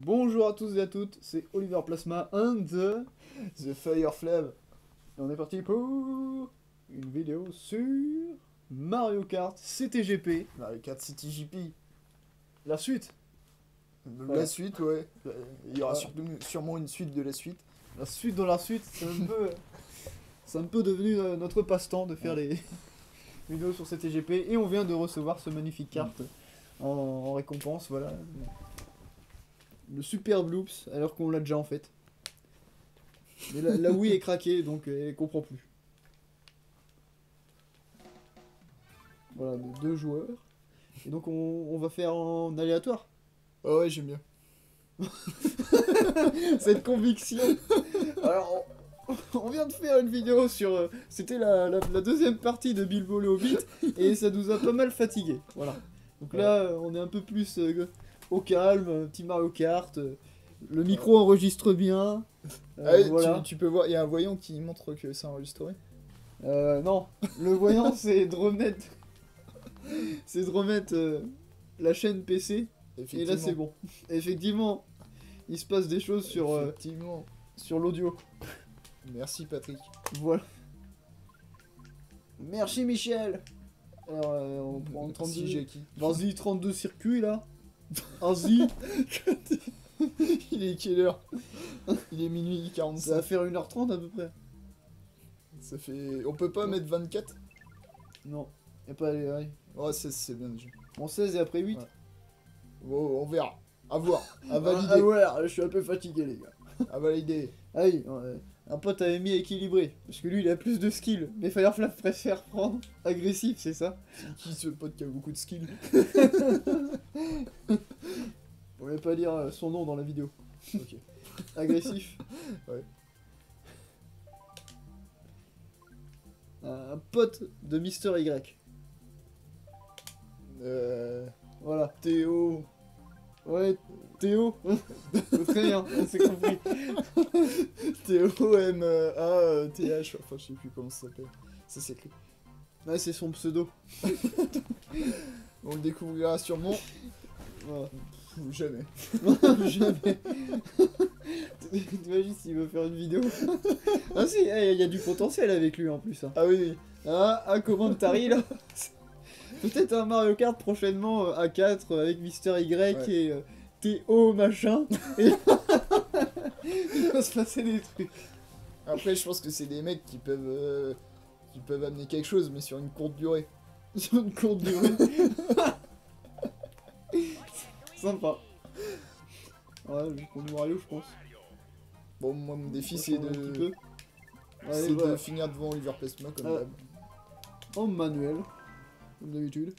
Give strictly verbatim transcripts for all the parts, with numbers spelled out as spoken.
Bonjour à tous et à toutes, c'est Oliver Plasma and the, the Fire Flav. Et on est parti pour une vidéo sur Mario Kart C T G P. Mario Kart C T G P. La suite. La Voilà. suite, ouais. Il y aura Voilà. surtout, sûrement une suite de la suite. La suite dans la suite, c'est un peu... c'est un peu devenu euh, notre passe-temps de faire les vidéos sur C T G P. Et on vient de recevoir ce magnifique carte en, en récompense, voilà. Le Super Bloops, alors qu'on l'a déjà en fait. Mais la, la Wii est craquée, donc euh, elle comprend plus. Voilà, de deux joueurs. Et donc on, on va faire en aléatoire. Oh ouais, j'aime bien. Cette conviction. Alors, on, on vient de faire une vidéo sur... euh, C'était la, la, la deuxième partie de Bilbo le Hobbit, et ça nous a pas mal fatigué. Voilà. Donc là, euh, on est un peu plus euh, au calme, un petit Mario Kart. euh, Le micro enregistre bien. euh, Ah ouais, voilà. tu, tu peux voir, il y a un voyant qui montre que c'est enregistré. Euh, non, le voyant c'est de remettre, c'est de remettre euh, la chaîne P C, et là c'est bon. Effectivement, il se passe des choses sur, euh, Effectivement. sur l'audio. Merci Patrick. Voilà. Merci Michel. Alors, euh, on prend Merci trente-deux... Jackie. Vas-y, trente-deux circuits là. Vas-y. Il est quelle heure? Il est minuit Ça va quarante-cinq. faire une heure trente à peu près. Ça fait... On peut pas mettre vingt-quatre? Non, y a pas les... ouais. Oh, seize, c'est bien déjà. En seize et après huit. Ouais. Oh, on verra. À voir. À Ah, valider. ah, voilà, je suis un peu fatigué les gars. À valider. Ah oui, ouais. Un pote avait mis équilibré, parce que lui il a plus de skill, mais Firefly préfère prendre agressif, c'est ça? C'est qui ce pote qui a beaucoup de skills? On va pas dire euh, son nom dans la vidéo. Ok. Agressif. Ouais. Un pote de Mister Y. Euh... Voilà. Théo. Ouais, Théo. Très bien, on s'est compris. Théo M A T H, enfin je sais plus comment ça s'appelle. Ça s'écrit. Ouais, c'est son pseudo. On le découvrira sûrement. Voilà. Ou jamais. Jamais. T'imagines s'il veut faire une vidéo? Ah si, il hey, y a du potentiel avec lui en plus. Hein. Ah oui, Ah, un commentary là. Peut-être un Mario Kart prochainement euh, A quatre euh, avec Mister Y Ouais. et euh, T O machin. Et il va se passer des trucs. après je pense que c'est des mecs qui peuvent euh, qui peuvent amener quelque chose mais sur une courte durée. Sur une courte durée. Sympa. Ouais, je vais prendre Mario, je pense. Bon moi mon défi On va c'est changer un petit de peu. c'est Allez, voilà. de finir devant Oliver Plasma comme Ah. d'hab. En manuel, comme d'habitude.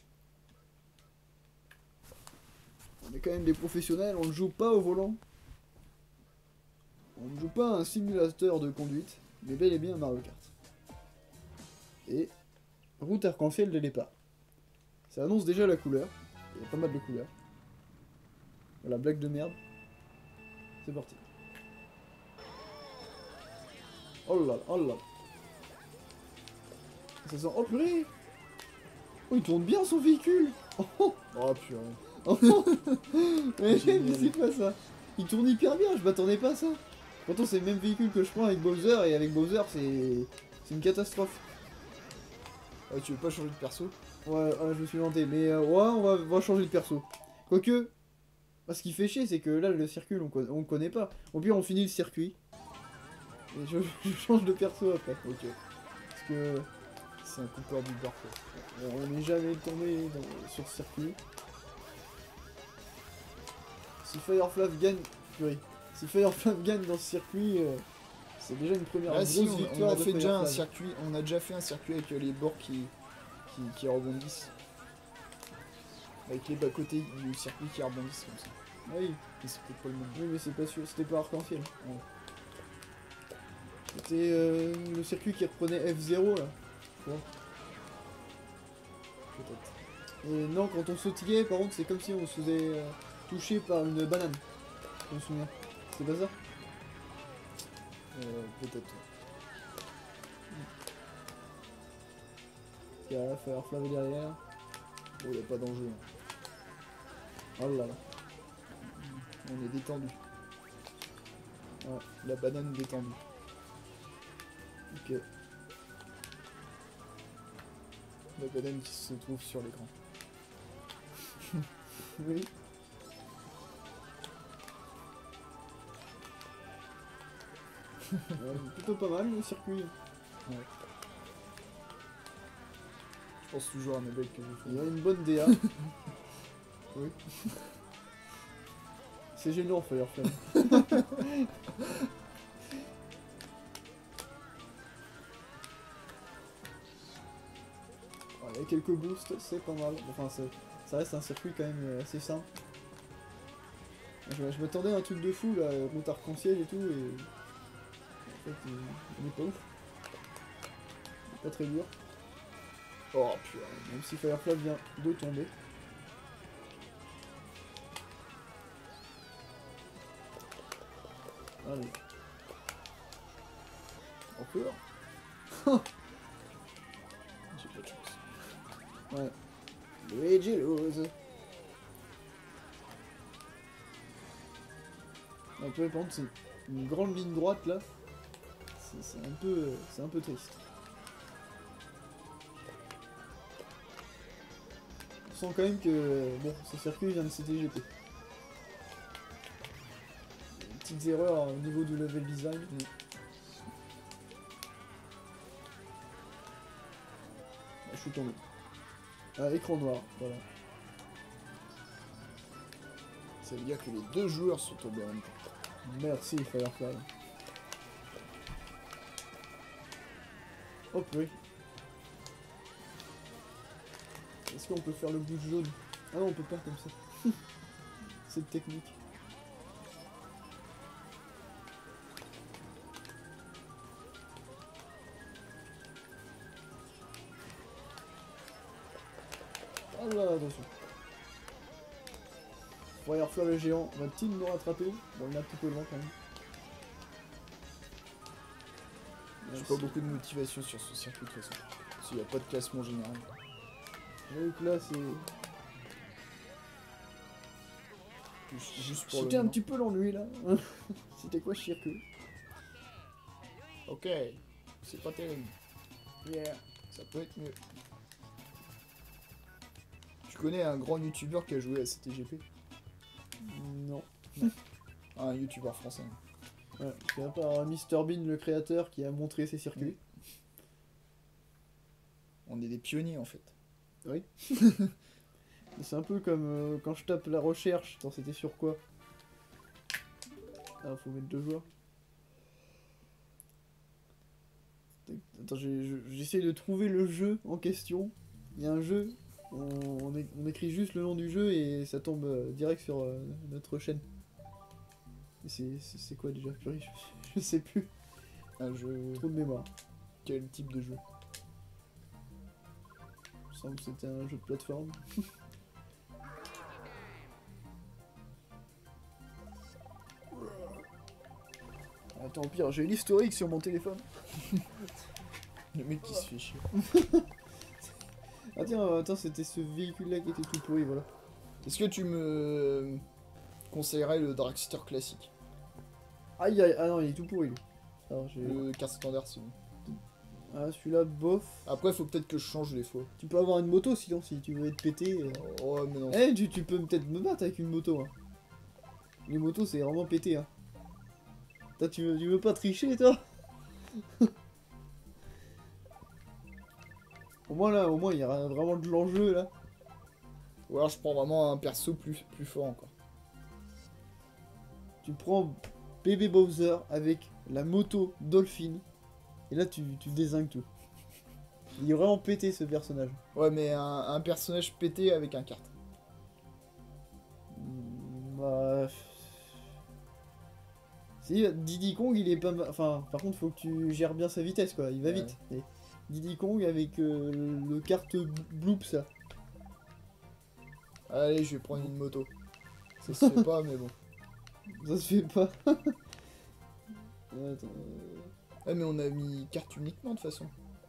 On est quand même des professionnels, on ne joue pas au volant. On ne joue pas à un simulateur de conduite, mais bel et bien à Mario Kart. Et route arc-en-ciel dès le départ. Ça annonce déjà la couleur. Il y a pas mal de couleurs. Voilà, blague de merde. C'est parti. Oh là là, oh là là. Ça sent... Oh purée. Oh, il tourne bien son véhicule. Oh, oh. Oh purée. Oh. Mais Génial. mais c'est pas ça. Il tourne hyper bien, je m'attendais pas à ça. Pourtant c'est le même véhicule que je prends avec Bowser, et avec Bowser c'est... c'est une catastrophe. Ah, tu veux pas changer de perso? Ouais, ouais, je me suis vanté, mais euh, ouais, on va, on va changer de perso. Quoique, bah, ce qui fait chier, c'est que là, le circuit, on, con- on connaît pas. Au pire, on finit le circuit. Et je, je change de perso après. Ok. Parce que C'est un coupeur du parfait. euh, on n'est jamais tombé dans- sur ce circuit. Si Fireflav gagne... Purée. Si Fireflav gagne dans ce circuit, euh, c'est déjà une première Ah grosse si, on, victoire on a de fait déjà un Fireflav. circuit, on a déjà fait un circuit avec euh, les bords qui, qui, qui rebondissent. Avec les bas-côtés du circuit qui rebondissent comme ça. Ah oui, Mais c'est peut-être pas le même. oui, mais c'est pas sûr, c'était pas arc-en-ciel. Ouais. C'était euh, le circuit qui reprenait F zéro là. Ouais. Peut-être. Et non, quand on sautillait, par contre, c'est comme si on se faisait euh, toucher par une banane. Je me souviens. C'est pas ça? Euh, peut-être. Il y a Fireflav derrière. Bon, y a pas d'enjeu. hein. Oh là là. On est détendu. Ouais, la banane détendue. Ok. La banane qui se trouve sur l'écran. Oui. Euh, plutôt pas mal le circuit. Ouais. Je pense toujours à mes bugs que je Il y a fais. une bonne D A. Oui. C'est gênant Firefly. Ouais, il y a quelques boosts, c'est pas mal. Enfin, c'est- ça reste un circuit quand même euh, assez simple. Je, je m'attendais à un truc de fou là, route arc-en-ciel et tout, et en fait, il, il est pas ouf. Il est pas très dur, Oh putain. même si Firefly vient de tomber. Allez. Encore. J'ai pas de chance. Ouais. Luigi lose. Un peu, par contre, c'est une grande ligne droite là. C'est c'est un peu, c'est un peu triste. On sent quand même que bon, ce circuit vient de C T G P. Des petites erreurs au niveau du level design. Mm. Ah, je suis tombé. Ah, écran noir, voilà. Ça veut dire que les deux joueurs sont tombés en même temps. Merci Firefly. Hop, oui. Est-ce qu'on peut faire le bout jaune? Ah non, on peut pas comme ça. Cette technique. Ah là, attention. Firefly le géant, va-t-il nous rattraper? Bon, il est un petit peu loin quand même. J'ai pas beaucoup de motivation sur ce circuit de toute façon. Parce qu'il n'y a pas de classement général. J'avoue que là, c'est... Juste- Juste pour le C'était un nom. petit peu l'ennui là. C'était quoi ce circuit? Ok, c'est pas terrible. Yeah. Ça peut être mieux. Tu connais un grand youtubeur qui a joué à C T G P? Non. Ah, un youtubeur français. Ouais, c'est à part Mister Bean le créateur qui a montré ses circuits. On est des pionniers en fait. Oui. C'est un peu comme euh, quand je tape la recherche. Attends, c'était sur quoi? Ah, faut mettre deux joueurs. Attends, j'ai- je- j'essaie de trouver le jeu en question. Il y a un jeu, on, on é- on écrit juste le nom du jeu et ça tombe euh, direct sur euh, notre chaîne. Et C'est c'est- c'est quoi déjà? Purée, je, je sais plus. Un jeu. Trop de mémoire. Quel type de jeu? Il me semble que c'était un jeu de plateforme. Attends, pire, j'ai l'historique sur mon téléphone. Le mec qui se fait chier. Ah tiens, euh, attends, c'était ce véhicule-là qui était tout pourri, voilà. Est-ce que tu me conseillerais le Dragster classique? Aïe aïe, ah non, il est tout pourri lui. Alors, j'ai... Le carte standard, c'est bon. Ah, celui-là, bof. Après, faut peut-être que je change les fois. Tu peux avoir une moto sinon, si tu veux être pété. euh. Oh, mais non. Eh, tu, tu peux peut-être me battre avec une moto. Hein. Les motos, c'est vraiment pété. Hein. Toi, tu veux, tu veux pas tricher, toi? Au moins, là, au moins, il y aura vraiment de l'enjeu, là. Ou alors, je prends vraiment un perso plus, plus fort encore. Tu prends bébé Bowser avec la moto Dolphin. Et là, tu, tu dézingues tout. Il est vraiment pété, ce personnage. Ouais, mais un, un personnage pété avec un kart. Mm, Bah... Si, Diddy Kong, il est pas mal... Enfin, par contre, faut que tu gères bien sa vitesse, quoi. Il va Ouais. vite. Et Diddy Kong avec euh, le kart Bloop, ça. Allez, je vais prendre une moto. Ça se fait pas, mais bon. Ça se fait pas. Attends, euh, Ouais, mais on a mis carte uniquement de toute façon.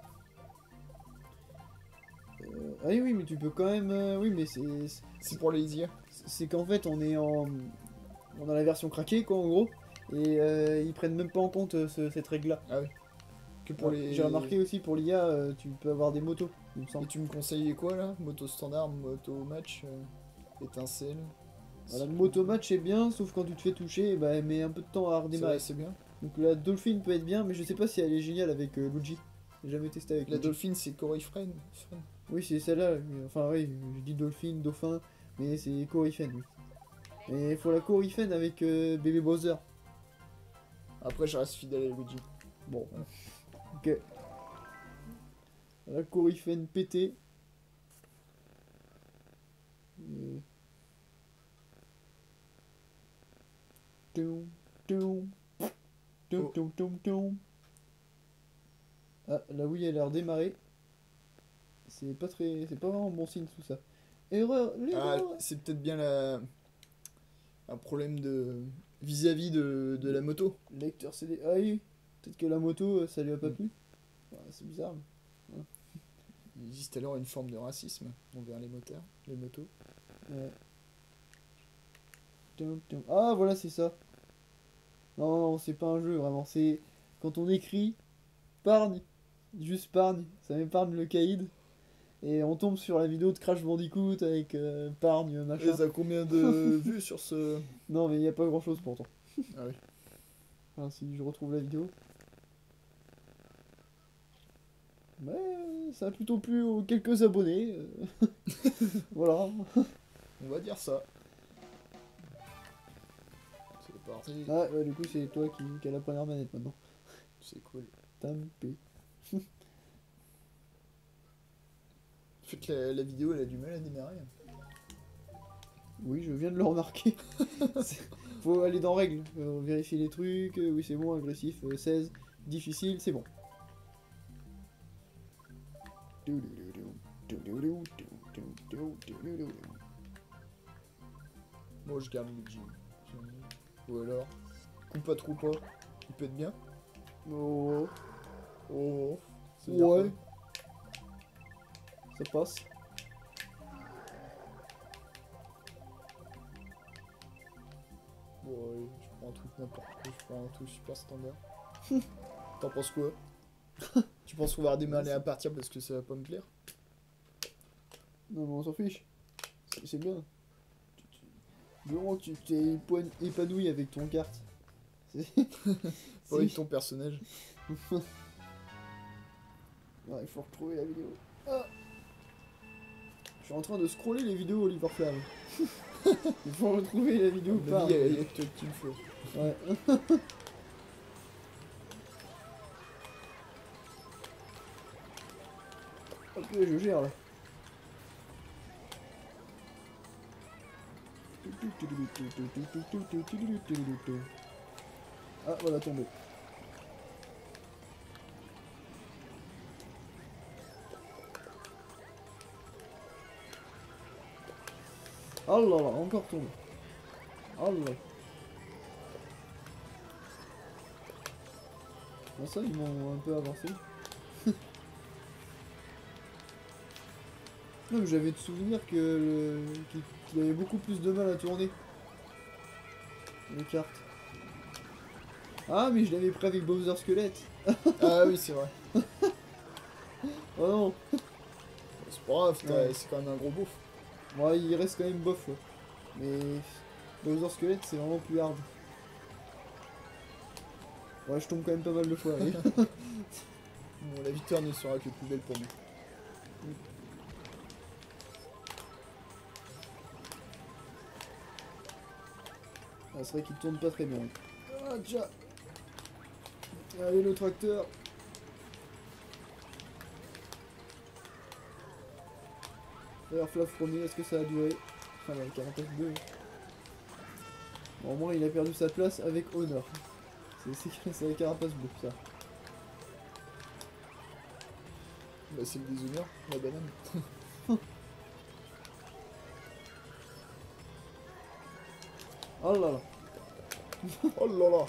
euh, Ah oui, oui, mais tu peux quand même... euh, Oui, mais c'est... C'est pour les easier. C'est qu'en fait, on est en... on a la version craquée, quoi, en gros. Et euh, ils prennent même pas en compte euh, ce- cette règle-là. Ah oui. Que pour Ouais, les. J'ai remarqué aussi pour l'I A, euh, tu peux avoir des motos, il me Et semble. tu me conseillais quoi là? Moto standard, moto match, euh, étincelle. Voilà, le moto-match est bien, sauf quand tu te fais toucher, bah, elle met un peu de temps à C'est redémarrer. vrai, c'est bien. Donc la Dolphin peut être bien, mais je sais pas si elle est géniale avec euh, Luigi. J'ai jamais testé avec La Luigi. Dolphin, c'est Corey Friend. Oui, c'est celle-là. mais- Enfin, oui, je dis Dolphin, Dauphin, mais c'est Coryphène, oui. Et il faut la Coryphène avec euh, bébé Bowser. Après, je reste fidèle à Luigi. Bon, ok. La Coryphène pétée. Euh. Toum, toum. Toum, Oh. toum, toum, toum. Ah, la Wii elle a redémarré. C'est pas très. C'est pas vraiment bon signe tout ça. Erreur, Ah, l'erreur. c'est peut-être bien la... un problème de vis-à-vis de, de la moto. Lecteur C D. Ah oui, peut-être que la moto euh, ça lui a pas Mm. plu. Ouais, c'est bizarre. Il existe alors une forme de racisme envers les moteurs, les motos. Ouais. Toum, toum. Ah voilà, c'est ça. Non, non, c'est pas un jeu vraiment. C'est quand on écrit pargne, juste pargne, ça m'épargne le caïd. Et on tombe sur la vidéo de Crash Bandicoot avec euh, pargne, Et machin. ça a combien de vues sur ce... Non, mais il n'y a pas grand chose pourtant. Ah oui. Enfin, si je retrouve la vidéo. Mais ça a plutôt plu aux quelques abonnés. euh. Voilà. On va dire ça. C'est parti. Ah, ouais, du coup, c'est toi qui, qui as la première manette maintenant. C'est cool. Tampé. En fait, la, la vidéo, elle a du mal à démarrer. Oui, je viens de le remarquer. C'est- Faut aller dans règles, euh, vérifier les trucs. euh, oui, c'est bon, agressif, euh, seize. Difficile, c'est bon. Moi, je garde Luigi. Ou alors, Koopa Troopa, il peut être bien. Oh, Oh, ça veut dire ouais. quoi? Ça passe. Bon, allez, je prends un truc n'importe quoi, je prends un truc super standard. T'en penses quoi? Tu penses qu'on va redémarrer à partir parce que ça va pas me plaire? Non, mais on s'en fiche. C'est- C'est bien. Tu- tu- Du moment que tu t'es épo- épanoui avec ton carte. C'est- Pas avec c'est- ton personnage. Ouais, il faut retrouver la vidéo. Ah. Je suis en train de scroller les vidéos Oliver Flamme. Il faut retrouver la vidéo À mon par. avis, il y a que toi qui le faut. Ouais. Ok, je gère là. Ah, voilà, tombé. Oh là là, encore tombé. Oh là. Bon, ça, ils m'ont un peu avancé. Non, mais j'avais de souvenir que le- qu'il qu'il avait beaucoup plus de mal à tourner. Les cartes. Ah, mais je l'avais pris avec Bowser Squelette. Ah oui, c'est vrai. Oh non. C'est pas grave, t'as- Ouais. c'est quand même un gros beauf. Moi, il reste quand même bof. Ouais. Mais Bowser Squelette, c'est vraiment plus hard. Ouais, je tombe quand même pas mal de fois. oui. Bon, la victoire ne sera que plus belle pour moi. Ah, c'est vrai qu'il tourne pas très bien. Ah, tiens. Allez, le tracteur. D'ailleurs, Flav premier, est-ce que ça a duré? Ah, la carapace deux. Bon, au moins, il a perdu sa place avec honneur. C'est- C'est c'est la carapace bleue, ça. Bah, c'est le déshonneur, la banane. Oh là là. Oh là là.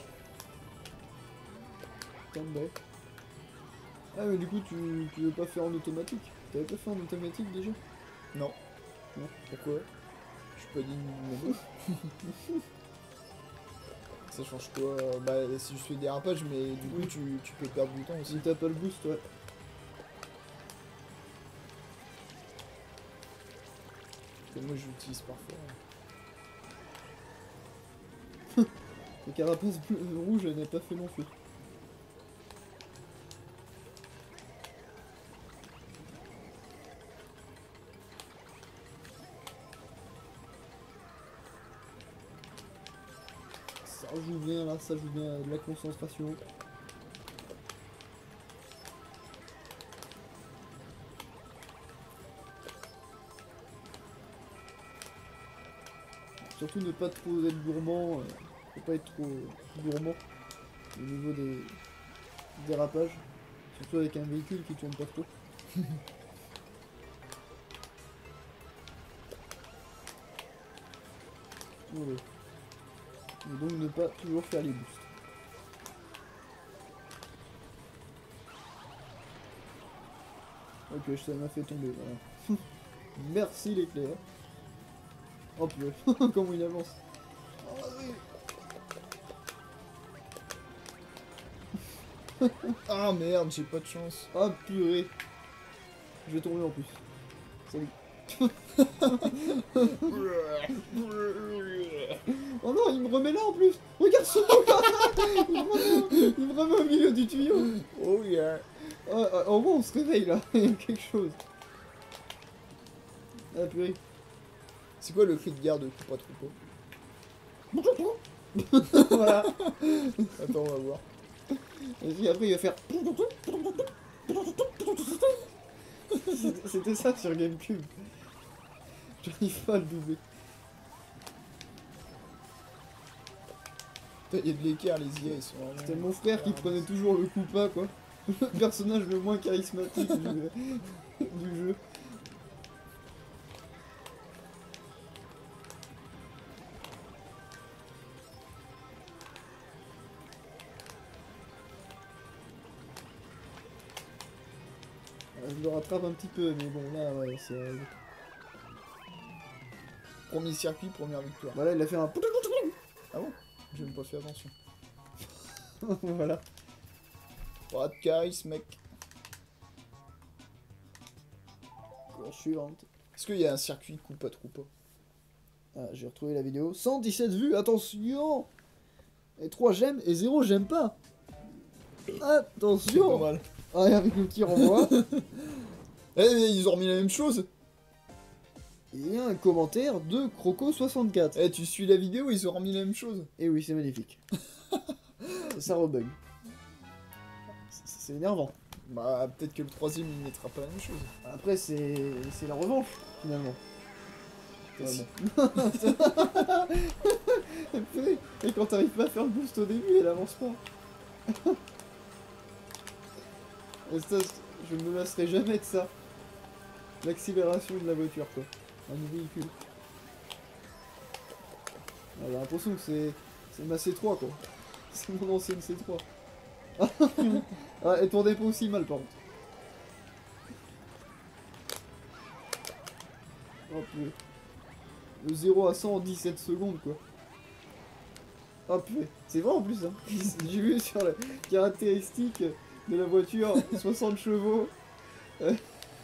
Tombé. Ah, mais du coup, tu, tu veux pas faire en automatique? T'avais pas fait en automatique déjà? Non. Non. Pourquoi? Je suis pas digne de mon nom. Ça change quoi? euh, Bah, c'est juste le dérapage, mais du coup, Oui. tu, tu peux perdre du temps Si aussi. t'as pas le boost, ouais. Que moi, je l'utilise parfois. Les carapaces bleu- euh, rouges, elle n'a pas fait long feu. Ça joue bien là, ça joue bien de la concentration. Surtout ne pas trop être gourmand, euh, faut pas être trop gourmand au niveau des dérapages. Surtout avec un véhicule qui tourne pas trop. Voilà. Et donc ne pas toujours faire les boosts. Ok, ça m'a fait tomber, voilà. Merci l'éclair. Oh purée, comment il avance. Oh, oui. Ah merde, j'ai pas de chance. Ah purée. Je vais tomber en plus. Salut. Oh non, il me remet là en plus. Regarde ce il, me remet, il me remet au milieu du tuyau. Oh yeah. Ah, ah, au moins on se réveille là, il y a quelque chose. Ah purée. C'est quoi le cri de guerre de Coupa Troupeau? Voilà. Attends, on va voir. Et puis après il va faire... C'était- C'était ça sur Gamecube. J'arrive pas à le doubler. Il y a de l'équerre, les I A, ils sont vraiment... C'était mon frère qui prenait toujours le coup pas quoi. Le personnage le moins charismatique du, du jeu. Euh, Je le rattrape un petit peu, mais bon là ouais c'est... Premier circuit, première victoire. Voilà, il a fait un... Ah bon? J'ai même pas fait attention. Voilà. Pas de charisme, mec. Course suivante. Est-ce qu'il y a un circuit Coupa Troupeau? Ah, j'ai retrouvé la vidéo. cent dix-sept vues, attention. Et trois j'aime et zéro j'aime pas. C'est pas Attention. mal. Ah, et avec le petit renvoi. Eh, ils ont remis la même chose. Et un commentaire de Croco soixante-quatre. Eh, tu suis la vidéo, ils ont remis la même chose. Et oui, c'est magnifique. Ça rebug. C'est- C'est énervant. Bah, peut-être que le troisième, il mettra pas la même chose. Après, c'est c'est la revanche, finalement. Ouais, Si. bon. Purée. Et quand t'arrives pas à faire le boost au début, elle avance pas. Et ça, je me lasserai jamais de ça. L'accélération de la voiture, quoi. Un véhicule. Ah, j'ai l'impression que c'est c'est ma C trois, quoi. C'est mon ancienne C trois. Ah, elle tournait pas aussi mal, par contre. Oh purée. Le zéro à cent en dix-sept secondes, quoi. Oh purée. C'est vrai en plus, hein. J'ai vu sur la caractéristique de la voiture, soixante chevaux. euh,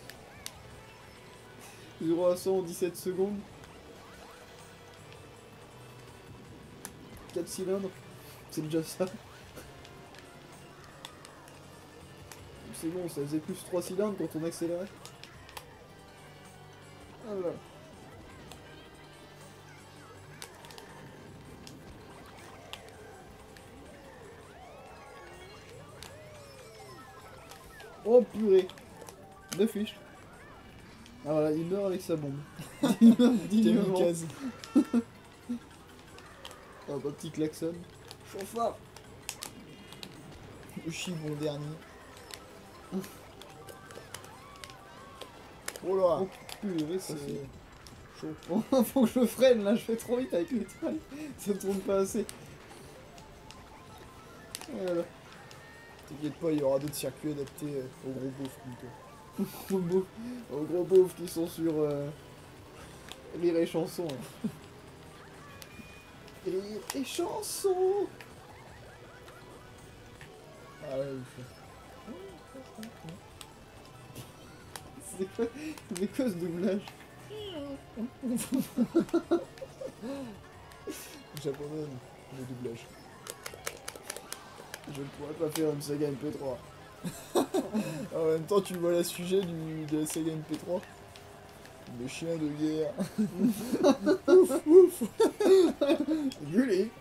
zéro à cent en dix-sept secondes. quatre cylindres. C'est déjà ça. C'est bon, ça faisait plus trois cylindres quand on accélérait. Ah voilà. Oh purée. Deux fiches. Ah voilà, il meurt avec sa bombe. Il meurt dignement. Kamikaze. Oh bah petit klaxon. Chauffard. Le chibon dernier. Oh là. Oh purée, ça C'est c'est... chaud. Bon, faut que je freine là, je fais trop vite avec l'étoile. Ça tourne pas assez. Voilà. T'inquiète pas, il y aura d'autres circuits adaptés euh, aux gros beaufs comme toi. Gros beaufs, aux gros beaufs qui sont sur euh, Rire et Chanson. Hein. Rire et chanson. Ah ouais, il fait. C'est quoi, c'est quoi ce doublage? J'abandonne le doublage. Je ne pourrais pas faire une saga M P trois. En même temps, tu vois le sujet du, de la saga M P trois. Le chien de guerre. Ouf, ouf. Gulli.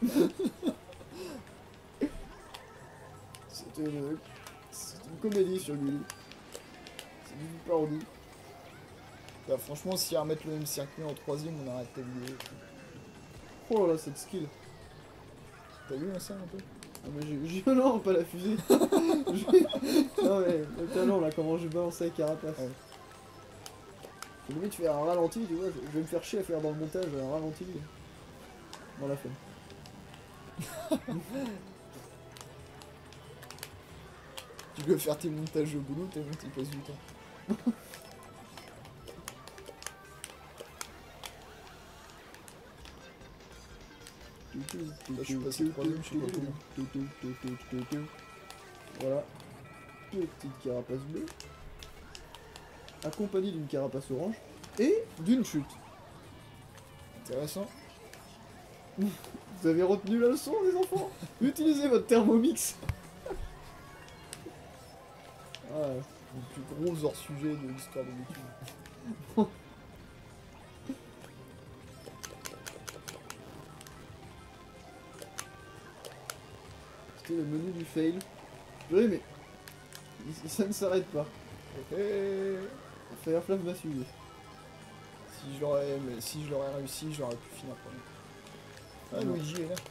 C'est une... c'est une comédie sur Gulli. C'est une parodie. Bah, franchement, si à remettre le même circuit en troisième, on arrête ta vidéo. Oh là là, cette skill. T'as vu hein, ça un peu? Ah mais j'ai... j'ai- non, pas la fusée. J'ai- non mais, le talent là, comment je balance avec Carapace. Ouais. Faut limite faire un ralenti, tu vois, je vais me faire chier à faire dans le montage un ralenti. Dans la fin. Tu veux faire tes montages au boulot, tellement tu passes du temps. je suis passé troisième, je sais pas comment. Voilà. Petite carapace bleue. Accompagnée d'une carapace orange. Et d'une chute. Intéressant. Vous avez retenu la leçon, les enfants? Utilisez votre thermomix. Ah, Le plus gros hors-sujet de l'histoire de YouTube. c'était le menu du fail. Oui, mais ça ne s'arrête pas. Et Firefly m'a suivi. si je l'aurais mais si je l'aurais réussi, j'aurais pu finir premier. Ah, Non. Luigi est là.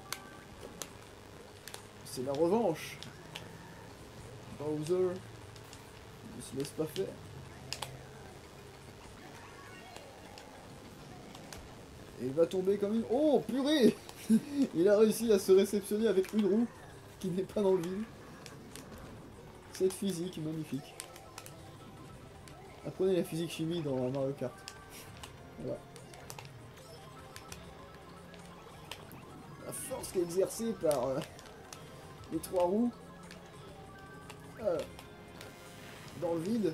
C'est la revanche. Bowser ne se laisse pas faire. Et il va tomber comme une... Oh, purée. Il a réussi à se réceptionner avec une roue qui n'est pas dans le vide. Cette physique magnifique. Apprenez la physique chimie dans Mario Kart. Voilà. La force qui est exercée par euh, les trois roues euh, dans le vide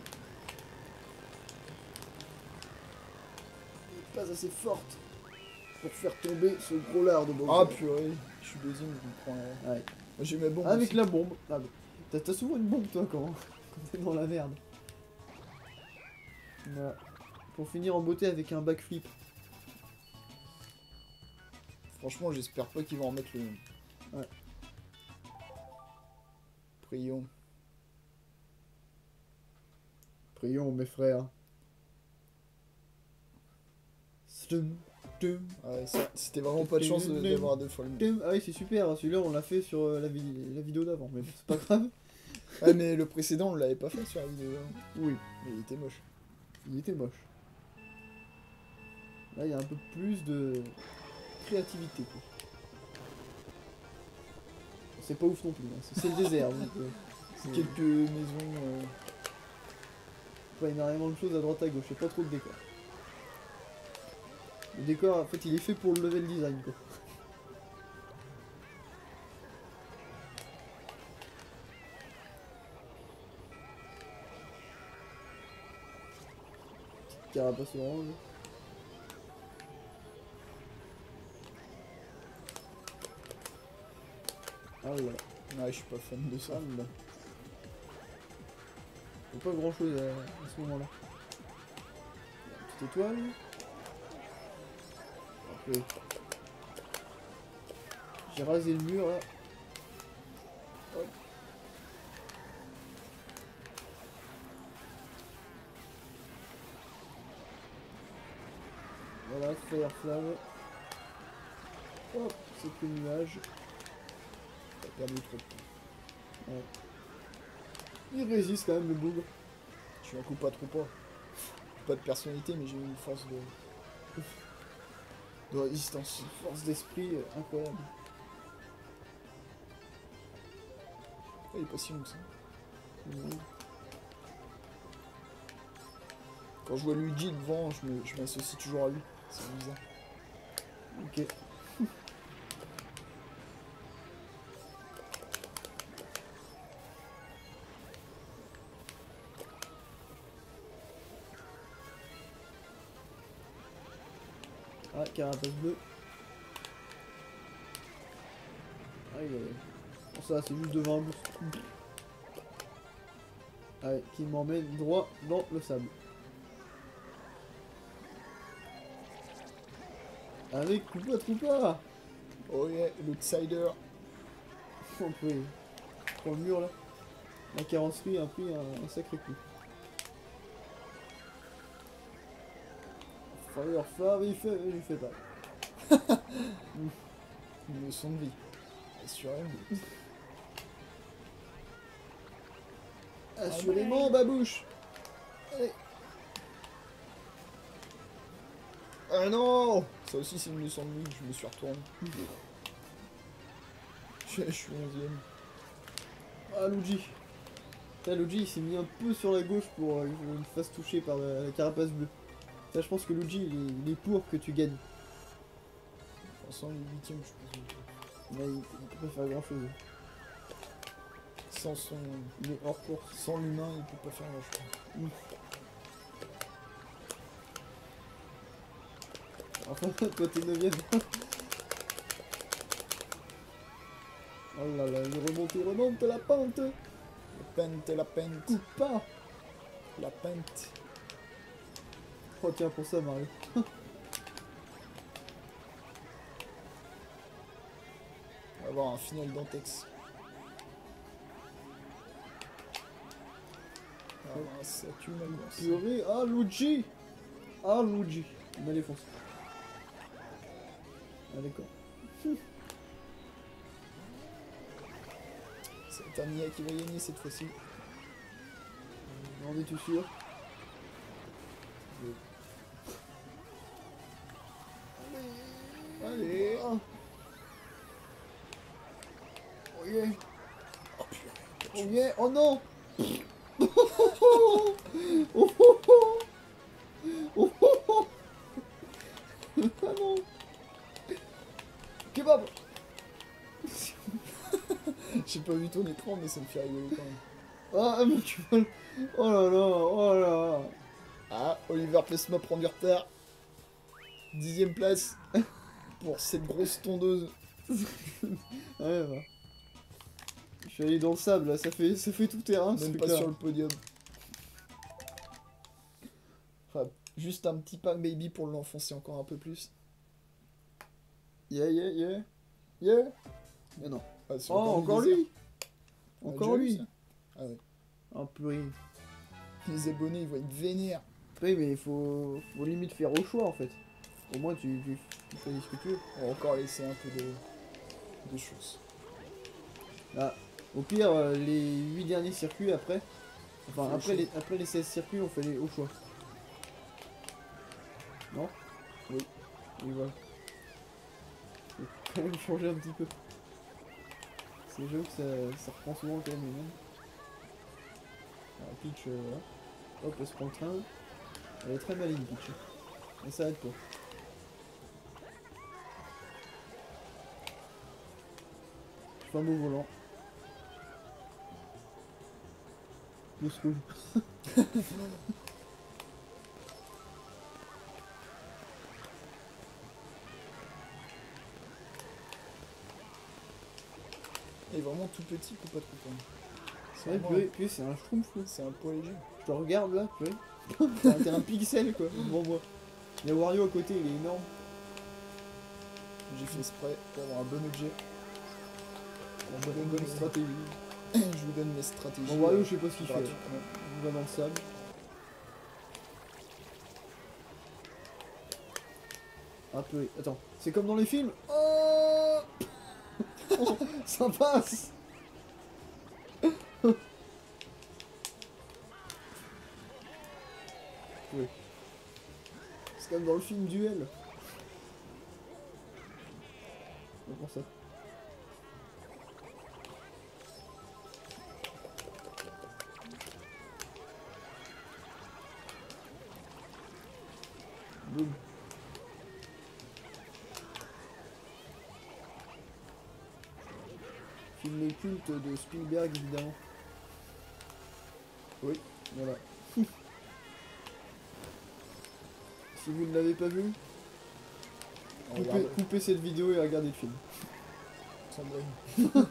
n'est pas assez forte pour faire tomber ce gros lard de Bowser. Ah purée, je suis deuxième, je me prends. euh, Ouais. Moi j'ai ma bombe. Avec aussi. la bombe. Ah, bah, T'as t'as souvent une bombe toi quand, quand t'es dans la merde. Voilà. Pour finir en beauté avec un backflip. Franchement, j'espère pas qu'ils vont en mettre le même. Ouais. Prions. Prions mes frères. Stum, tum, Ouais, ça, c'était vraiment pas de chance de- d'avoir deux fois le même. tum. Ah oui, c'est super, celui-là on l'a fait sur euh, la, vi- la vidéo d'avant, mais c'est pas grave. Ouais, mais le précédent, on l'avait pas fait sur la vidéo. hein. Oui, Mais il était moche. il était moche. Là, il y a un peu plus de créativité. quoi. C'est pas ouf non plus, hein. c'est c'est le désert. Donc, euh, c'est Quelques maisons. euh, pas énormément de choses à droite à gauche, c'est pas trop le décor. Le décor, en fait, il est fait pour le level design, quoi. Petite carapace orange. Ah là, Ouais, je suis pas fan de ça. ah là. Il y a pas grand chose à, à ce moment-là. Il y a une petite étoile. Parfait. J'ai rasé le mur là. Hop. Voilà, Fire Flamme. Hop, c'est le nuage. T'as perdu trop de temps. Ouais. Il résiste quand même le bougre. Je suis un coup pas trop pas. Pas de personnalité, mais j'ai une force de. de résistance. Une force d'esprit euh, incroyable. Ah, il est pas si long que ça. Mhm. Quand je vois Luigi devant, je me- je m'associe toujours à lui. C'est bizarre. Ok. carapace bleue. Aïe aïe. Bon, ça, c'est juste devant un boost. Allez, qui m'emmène droit dans le sable. Allez, Koopa Troopa. Oh yeah, l'outsider. On peut... Pour le mur là. La carrosserie a pris un, un sacré coup. Fire, fire, il fait, il fait pas. Une leçon de vie. Assurément. Assurément, babouche. Allez. Ah non. Ça aussi c'est une leçon de vie, je me suis retourné. je, je suis onzième. Ah, Luigi. Là, Luigi il s'est mis un peu sur la gauche pour euh, que je me fasse toucher par la, la carapace bleue. Ça, je pense que Luigi il est, il est pour que tu gagnes. De toute façon, le huitième, je pense. Là, il, il peut pas faire grand chose. Sans son. Il est hors course. Sans l'humain, il peut pas faire grand chose. Enfin, toi t'es neuvième. Oh là là, il remonte, il remonte la pente. La pente, la pente. Coupe pas. La pente. Oh tiens, pour ça, Mario. On va avoir un final d'Antex. Ah, ça tue ma grosse. Purée, ah Luigi. Ah Luigi. Il m'a défoncé. Ah d'accord. C'est Tamiya qui va gagner cette fois-ci. En es-tu sûr? Allez. Ah. Oh yeah. Oh putain. Oh yeah. Oh non. Oh oh oh oh. Oh oh oh. Ah non. Kebab. J'ai pas vu ton écran, mais ça me fait rigoler quand même. Ah mais tu vois. Oh là là. Oh là là. Ah, Oliver Plesma prend du retard. Dixième place pour cette grosse tondeuse. Ouais, bah. Je suis allé dans le sable, là, ça fait, ça fait tout terrain. ce Même pas truc-là. sur le podium. Enfin, juste un petit pack baby pour l'enfoncer encore un peu plus. Yeah, yeah, yeah. Yeah. Mais non. Ah, c'est Oh, encore le désert. lui. On a Encore déjà vu lui. ça. Ah ouais. Oh purée. Les abonnés, ils vont être vénères. Oui, mais il faut, faut limite faire au choix en fait. Au moins tu, tu, tu choisis ce que tu veux. On va encore laisser un peu de, de choses. Là, au pire, euh, les huit derniers circuits après. Enfin, Faut le après choix. les, après les seize circuits, on fait les au choix. Non? Oui. Oui, voilà. Faut quand même changer un petit peu. C'est jeu que ça, ça reprend souvent quand même les mêmes. Alors, Peach, euh, voilà. Hop, elle se prend le train. Elle est très maligne, Peach. Elle s'arrête pas. Je fais un beau volant. Pouce rouge. Il est vraiment tout petit, faut pas trop prendre. C'est Ouais, vraiment purée, purée, c'est un schtroumpf là. un- c'est un poids léger. Je te regarde là, purée. T'es un- t'es un pixel quoi, devant moi. Il y a Wario à côté, il est énorme. J'ai fait exprès pour avoir un bon objet. Une bonne, une bonne stratégie. Je vous donne mes stratégies. Bon, Wario, je sais pas ce qu'il fait. là. gratuitement. Il va dans le sable. Un peu. Attends, c'est comme dans les films. Oh ça passe. Oui. C'est comme dans le film Duel. C'est pour ça. Boum. Film culte de Spielberg évidemment. Oui, voilà. Si vous ne l'avez pas vu, On Coupez, regarde. coupez cette vidéo et regardez le film. Sans blague.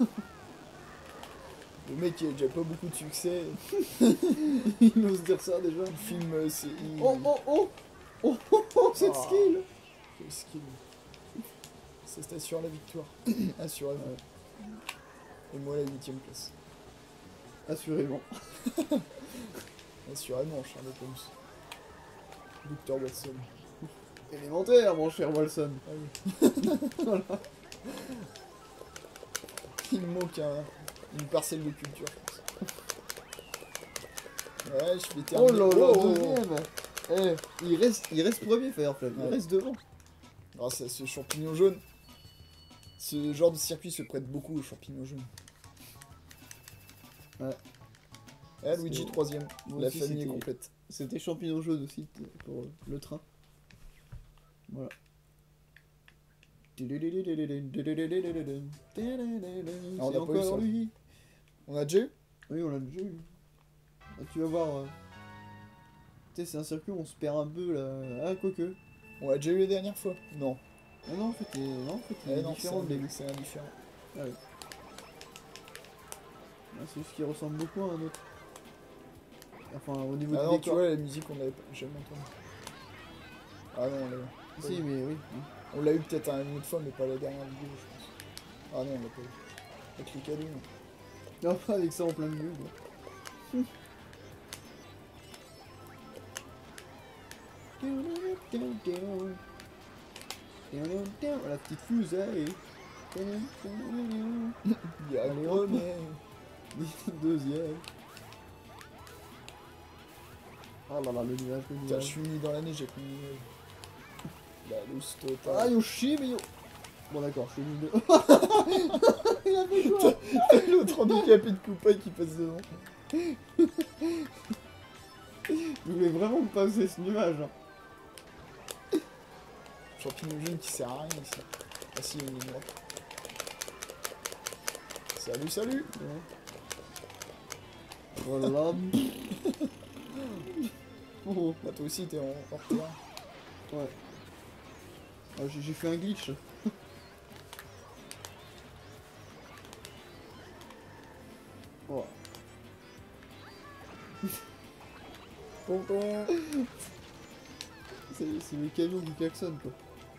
Le mec il a déjà pas beaucoup de succès. Il ose dire ça déjà. Le film euh, c'est. il- Oh oh oh Oh oh oh cette Ah. skill. Quel skill. Ça t'assure la victoire. Assurément. Et moi la huitième place. Assurément. Assurément, Sherlock Holmes. Docteur Watson. Élémentaire, mon cher Walson. Ah oui. Voilà. Il me manque un- une parcelle de culture. je pense. Ouais, je vais Oh terminer. là là, Oh, oh, oh. deuxième. Eh, il reste, il reste premier Firefly, il Ouais. reste devant. Grâce à ce champignon jaune. Ce genre de circuit se prête beaucoup aux champignons jaunes. Ouais. Eh, Luigi C'est- troisième. moi La aussi, famille est c'était- complète. C'était champignon jaune aussi t- pour euh, le train. Voilà. C'est on a pas eu encore ça. lui. On a déjà eu? Oui, on l'a déjà eu. Ah, tu vas voir. euh, Tu sais, c'est un circuit où on se perd un peu là. Ah, quoique. On l'a déjà eu la dernière fois? Non. Ah non, en fait, il est, non, en fait, il Eh est non, différent de c'est début. c'est indifférent. Ah, oui. Ah, c'est juste qu'il ressemble beaucoup à un autre. Enfin, au niveau Ah du non, tu décor. vois, la musique, on l'avait pas- jamais entendu. Ah non, on l'a eu. Si, mais oui. On l'a eu peut-être une autre fois, mais pas la dernière vidéo, je pense. Ah non, on l'a pas eu. Avec les cadeaux, non. Non, pas avec ça en plein milieu. Quoi. La petite fusée. Il y a Allez, le hop. premier. Deuxième. Oh là là, le nuage, le Putain, je nuage. suis mis dans la neige avec mon nuage. La loose totale. Ah, Yoshi, mais yo. Bon, d'accord, je suis mis de. Il a fait quoi? L'autre handicapé de Koopa qui passe devant. Je voulais vraiment me passer ce nuage. Hein. Champignon jaune qui sert à rien ici. Ah si, il y a une ligne droite. Salut, salut. Voilà. Oh, Bah toi aussi t'es en hors terrain. ouais. Ah, j'ai j'ai fait un glitch. Oh. Tonton. C'est c'est les camions qui klaxonnent quoi.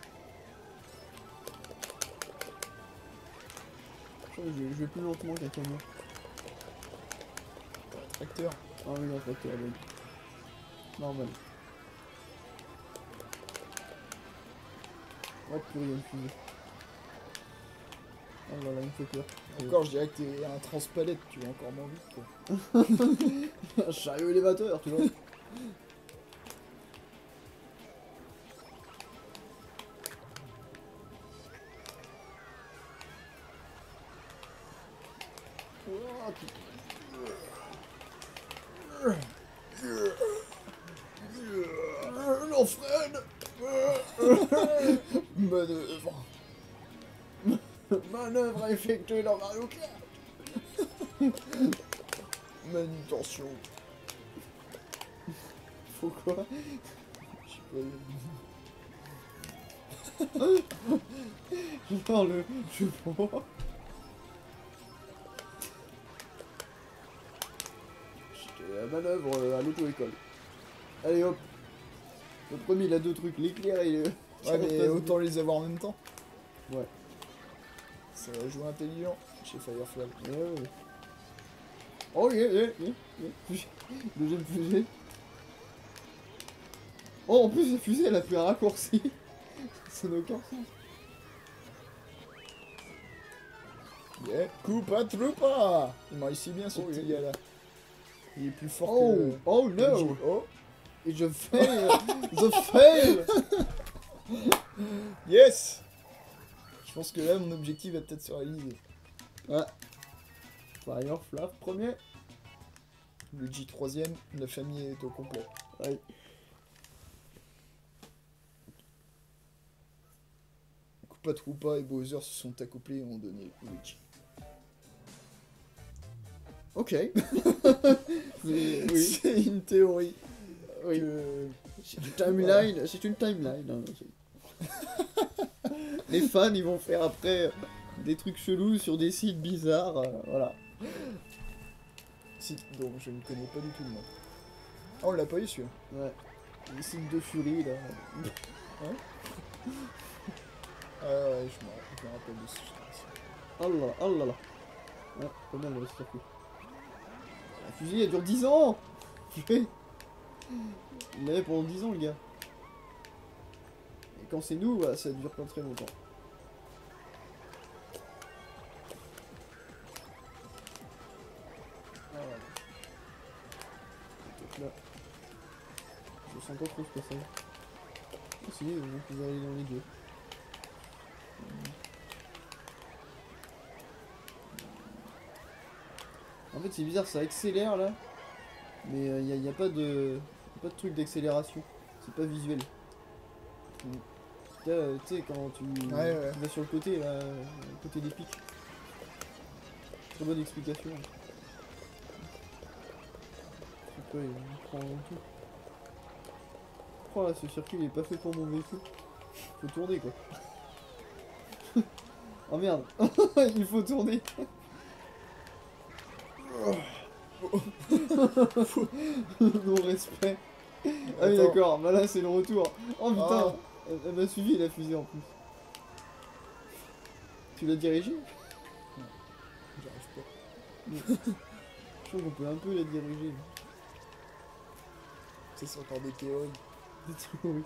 Je crois que je vais, je vais plus lentement qu'un camion. Tracteur. Ah oui, non, tracteur, oui. Normal. Oh purée, il y a une fumée. Oh là là, il me fait peur. Encore, je dirais que t'es un transpalette, tu vas encore moins vite quoi. Un chariot élévateur, tu vois. Oh, Non, Fred. Manœuvre. manœuvre effectuée dans Mario Kart. Manutention. Faut quoi? Je sais pas. Non, le... Je vois. C'était la manœuvre euh, à l'auto-école. Allez hop. Le premier il a deux trucs, l'éclair et le... Ouais, mais autant les avoir en même temps. Ouais. Ça va jouer intelligent chez Firefly. Ouais, ouais. Oh yeah, yeah, yeah, yeah. Fusée. Deuxième fusée. Oh en plus la fusée elle a fait un raccourci. Ça n'a aucun sens. Yeah. Koopa Troopa. Il m'a réussi bien ce Oh, petit yeah. gars là. Il est plus fort Oh, que... oh que no. Luigi. Oh. Et je fail. Je fail. Yes. Je pense que là mon objectif va peut-être se réaliser. Ouais. Firefly premier. Luigi troisième, la famille est au complet. Ouais. Koopa Troopa et Bowser se sont accouplés et ont donné Luigi. Ok. Mais, oui. C'est une théorie. Oui. Que... C'est une timeline. C'est une timeline. hein, c'est- Les fans, ils vont faire après des trucs chelous sur des sites bizarres, euh, voilà. Site dont je ne connais pas du tout le nom. Ah, on l'a pas eu celui-là. Ouais. Les sites de furie, là. Ah ouais, je me, je me rappelle de ce truc. Oh là là, oh là là. Ouais, pas mal le circuit. La fusée, elle dure dix ans. Purée. Il l'avait pendant dix ans, le gars. Et quand c'est nous, bah, ça dure pas très longtemps. Ah ouais. Donc là, je sens pas trop ce passage. Ah si, on peut aller dans les deux. En fait, c'est bizarre, ça accélère là, mais il n'y a, y a pas de, y a pas de truc d'accélération. C'est pas visuel. Mm. Là, euh, tu sais, quand tu, Ouais, ouais. tu vas sur le côté, là, euh, le côté des pics. Très bonne explication. Je sais pas, il prend tout. Oh là, ce circuit il est pas fait pour mon véhicule. Faut tourner quoi. Oh merde, il faut tourner. Non respect. Ah oui Attends. d'accord, bah là c'est le retour. Oh putain, Ah. elle, elle m'a suivi la fusée en plus. Tu l'as dirigée? J'arrive pas. Je trouve qu'on peut un peu la diriger. Ça, c'est encore des théories. Des théories.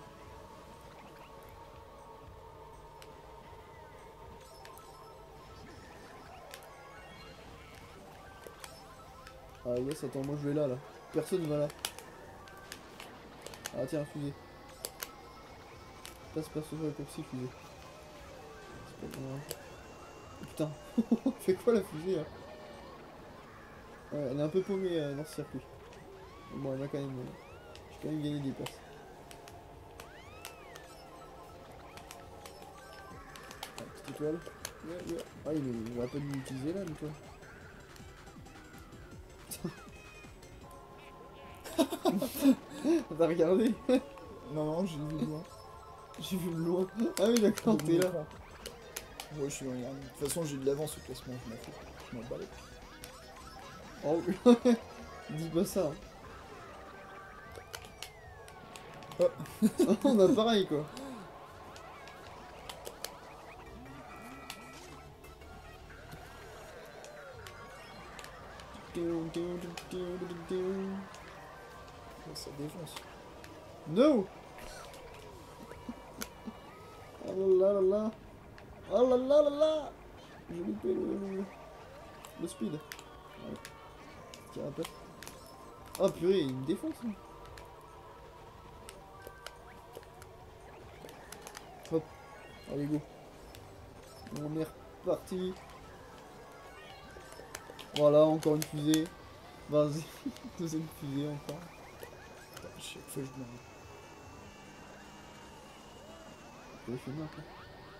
Ah yes, attends, moi je vais là là. Personne va là. Ah tiens, fusée. Passe par ce raccourci fusée. C'est pas grave. Oh, putain, fait quoi la fusée là? Ouais, elle est un peu paumée euh, dans ce circuit. Bon, elle m'a quand même. Euh, J'ai quand même gagné des places. Ah, petite étoile. Ouais, ouais. Ah, il est... j'aurais pas dû l'utiliser là, l'étoile. T'as regardé? Non, non, j'ai vu loin. J'ai vu le loin. Ah oui, d'accord, t'es là. Ouais, je suis dans les derniers. De toute façon, j'ai de l'avance au classement, je m'en fous. Je m'en bats les couilles. Oh, dis pas ça. Oh. On a pareil quoi. Ouais, ça défonce. No. Oh là là là. Oh là là là là. J'ai loupé le, le, le speed. Ouais. Tire un peu. Oh purée, il me défonce. Hein. Hop. Allez go. On est reparti. Voilà, encore une fusée. Vas-y. Deuxième fusée encore. Putain, chaque fois, je me Je fait mal quoi.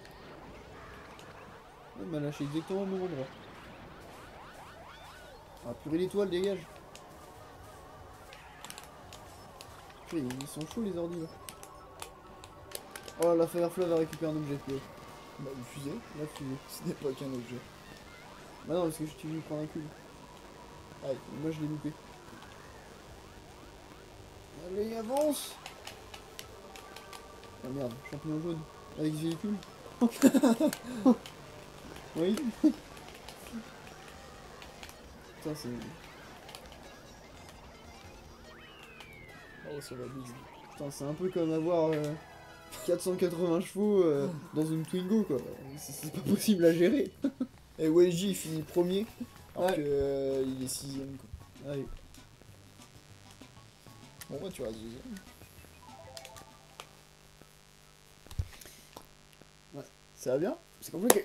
Elle m'a lâché exactement au même endroit. Ah purée l'étoile, dégage. Purée, ils sont chauds les ordi là. Oh la Firefly va récupérer un objet plus. Bah, une fusée, La fusée. ce n'est pas qu'un objet. Bah non parce que je t'ai vu prendre un cube. Aïe. Et moi je l'ai loupé. Allez avance. Ah merde, champignon jaune. Avec ce véhicule. Oui. Putain c'est... Oh, ça va bise. Putain c'est un peu comme avoir euh, quatre cent quatre-vingts chevaux euh, dans une Twingo quoi. C'est c'est pas possible à gérer. Et Y J il finit premier, alors Ouais. que euh, il est sixième quoi. Allez. Bon bah tu restes deuxième. Ouais. Ça va bien? C'est compliqué.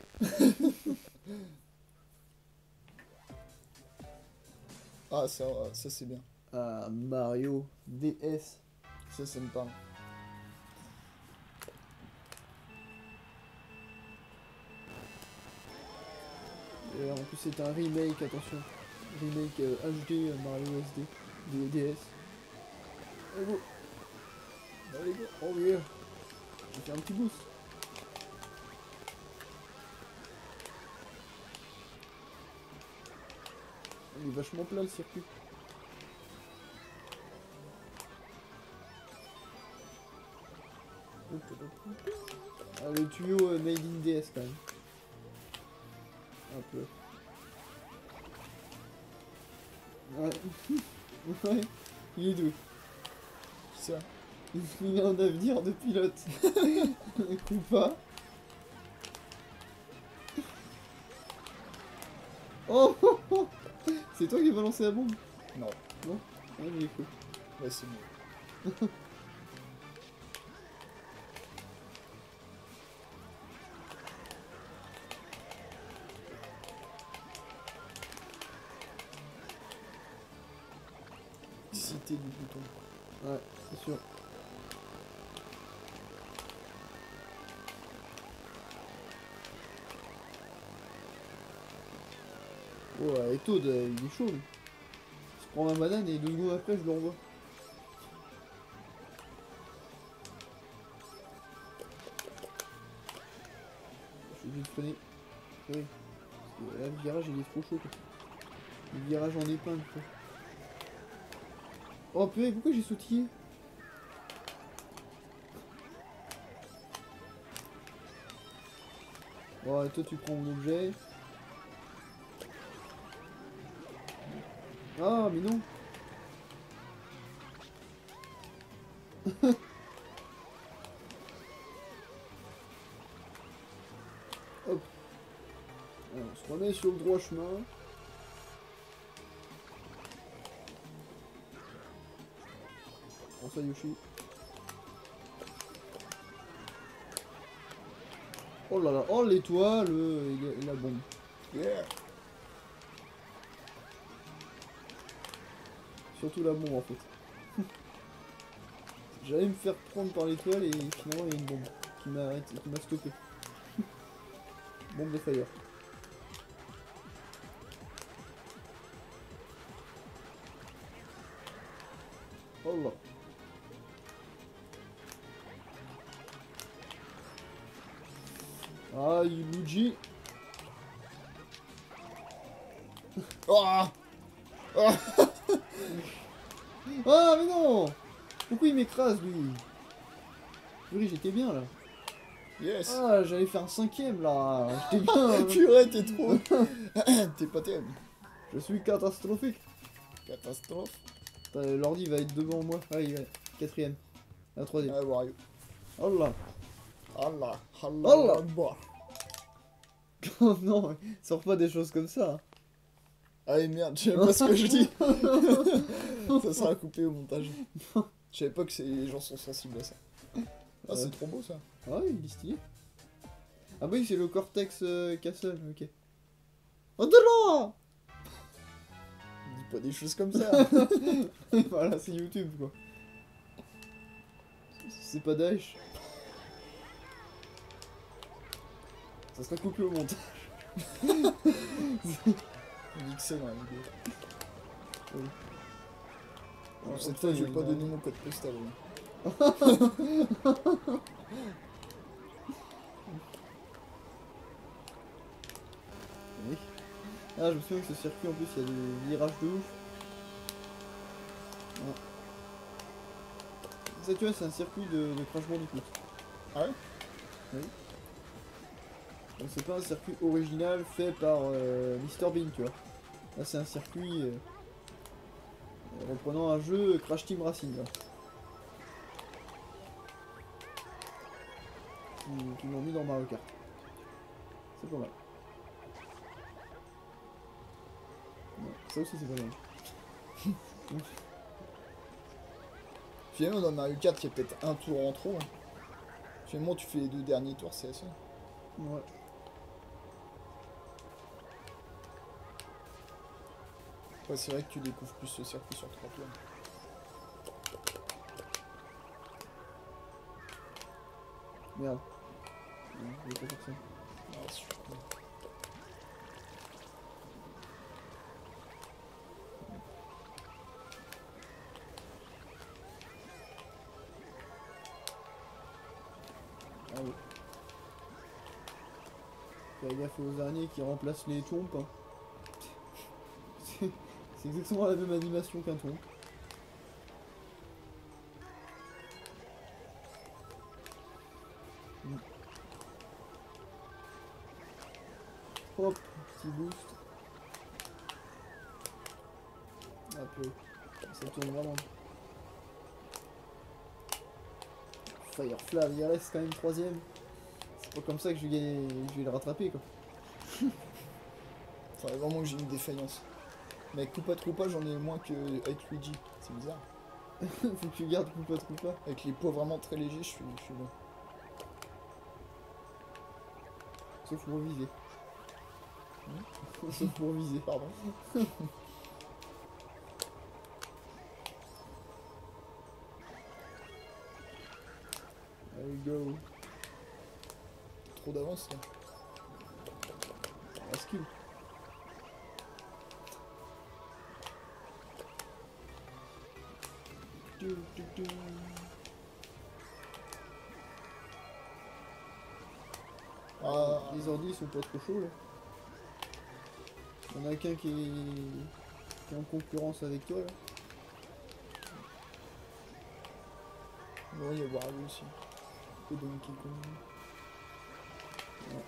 Ah ça, ça c'est bien. Ah Mario D S. Ça, ça me parle. Et en plus c'est un remake, attention. Remake euh, H D euh, Mario S D de D S. Allez go. Allez go. Oh yeah. J'ai fait un petit boost. Il est vachement plat le circuit. Ah, le tuyau euh, made in D S quand même. Un peu. Ouais. Ouais. Il est doux. Qui ça? Il a un avenir de pilote. Coup pas. Oh, oh, oh. C'est toi qui as balancé la bombe? Non. Non? Ouais, il est cool. Ouais, c'est bon. Cité du bouton. Ouais, c'est sûr. Oh, et Toad, euh, il est chaud lui. Je prends ma banane et deux secondes après, je le renvoie. Je suis obligé de freiner. Oui. Parce que là, le virage, il est trop chaud, quoi. Le virage en épingle, quoi. Oh purée, pourquoi j'ai sautillé? Oh, et toi, tu prends mon objet. Ah, mais non. Hop. Alors, on se remet sur le droit chemin. Prends ça, Yoshi. Oh là là, oh l'étoile et, et la bombe. Yeah. Surtout la bombe en fait. J'allais me faire prendre par l'étoile et finalement il y a une bombe qui m'a arrêté, qui m'a stoppé. Bombe de fire. Oh là. Ah, Luigi. Oh. Oh. Ah, mais non. Pourquoi il m'écrase lui? Purée, j'étais bien là. Yes. Ah, j'allais faire un cinquième là. J'étais bien. Purée, t'es trop. T'es pas terrible. Je suis catastrophique. Catastrophe. L'ordi va être devant moi. Ah, il va. Quatrième. La troisième. Ah, Wario. Oh là. Allah. Allah. Allah. Allah. Oh non, sors pas des choses comme ça. Ah merde, je sais pas ce que je dis. Ça sera coupé au montage. Je savais pas que les gens sont sensibles à ça. Ah, Ouais. c'est trop beau ça. Ah oui, il est stylé. Ah bah oui, c'est le Cortex euh, Castle, ok. Oh de là. Dis pas des choses comme ça. Voilà, c'est YouTube quoi. C'est pas Daesh. Ça sera coupé au montage. Mixé dans la vidéo. Oui. Bon, Ah, cette oh, fois, putain, je vais il pas m'a- donner mon code postal. oui. Oui. Ah, je me souviens que ce circuit en plus, il y a des virages de ouf. Ouais. Ça, tu vois, c'est un circuit de, de Crash Bandicoot. Ah ouais? Oui. Donc c'est pas un circuit original fait par euh, Mister Bean, tu vois. Là c'est un circuit euh, reprenant un jeu Crash Team Racing. Là. Qui, qui l'ont mis dans Mario Kart. C'est pas mal. Ouais, ça aussi c'est pas mal. Finalement, dans Mario Kart, il y a peut-être un tour en trop. hein. Finalement, tu fais les deux derniers tours, c'est ça. Ouais. Ouais, c'est vrai que tu découvres plus ce circuit sur trois tours. Merde. Non, je vais pas faire ça. Ah, super. Ah oui. Fais gaffe aux araignées qui remplacent les tombes. Hein. C'est exactement la même animation qu'un ton. Mm. Hop, petit boost. Ah peu. Ça tourne vraiment. Firefly, il reste quand même troisième. C'est pas comme ça que je vais, gagner, je vais le rattraper quoi. Faudrait vraiment que j'ai une défaillance. Mais avec Koopa Troopa, j'en ai moins que avec Luigi. C'est bizarre. Faut que tu gardes Koopa Troopa. Avec les poids vraiment très légers, je suis, je suis bon. Sauf pour viser. Sauf pour viser. Pardon. There we go. Trop d'avance là. La skill. Du, du, du. Ah, Les ordi sont pas trop chauds là. Il y en a qu'un qui est... qui est en concurrence avec toi là. bon, il y a Wario aussi. Et Donkey Kong. Ouais.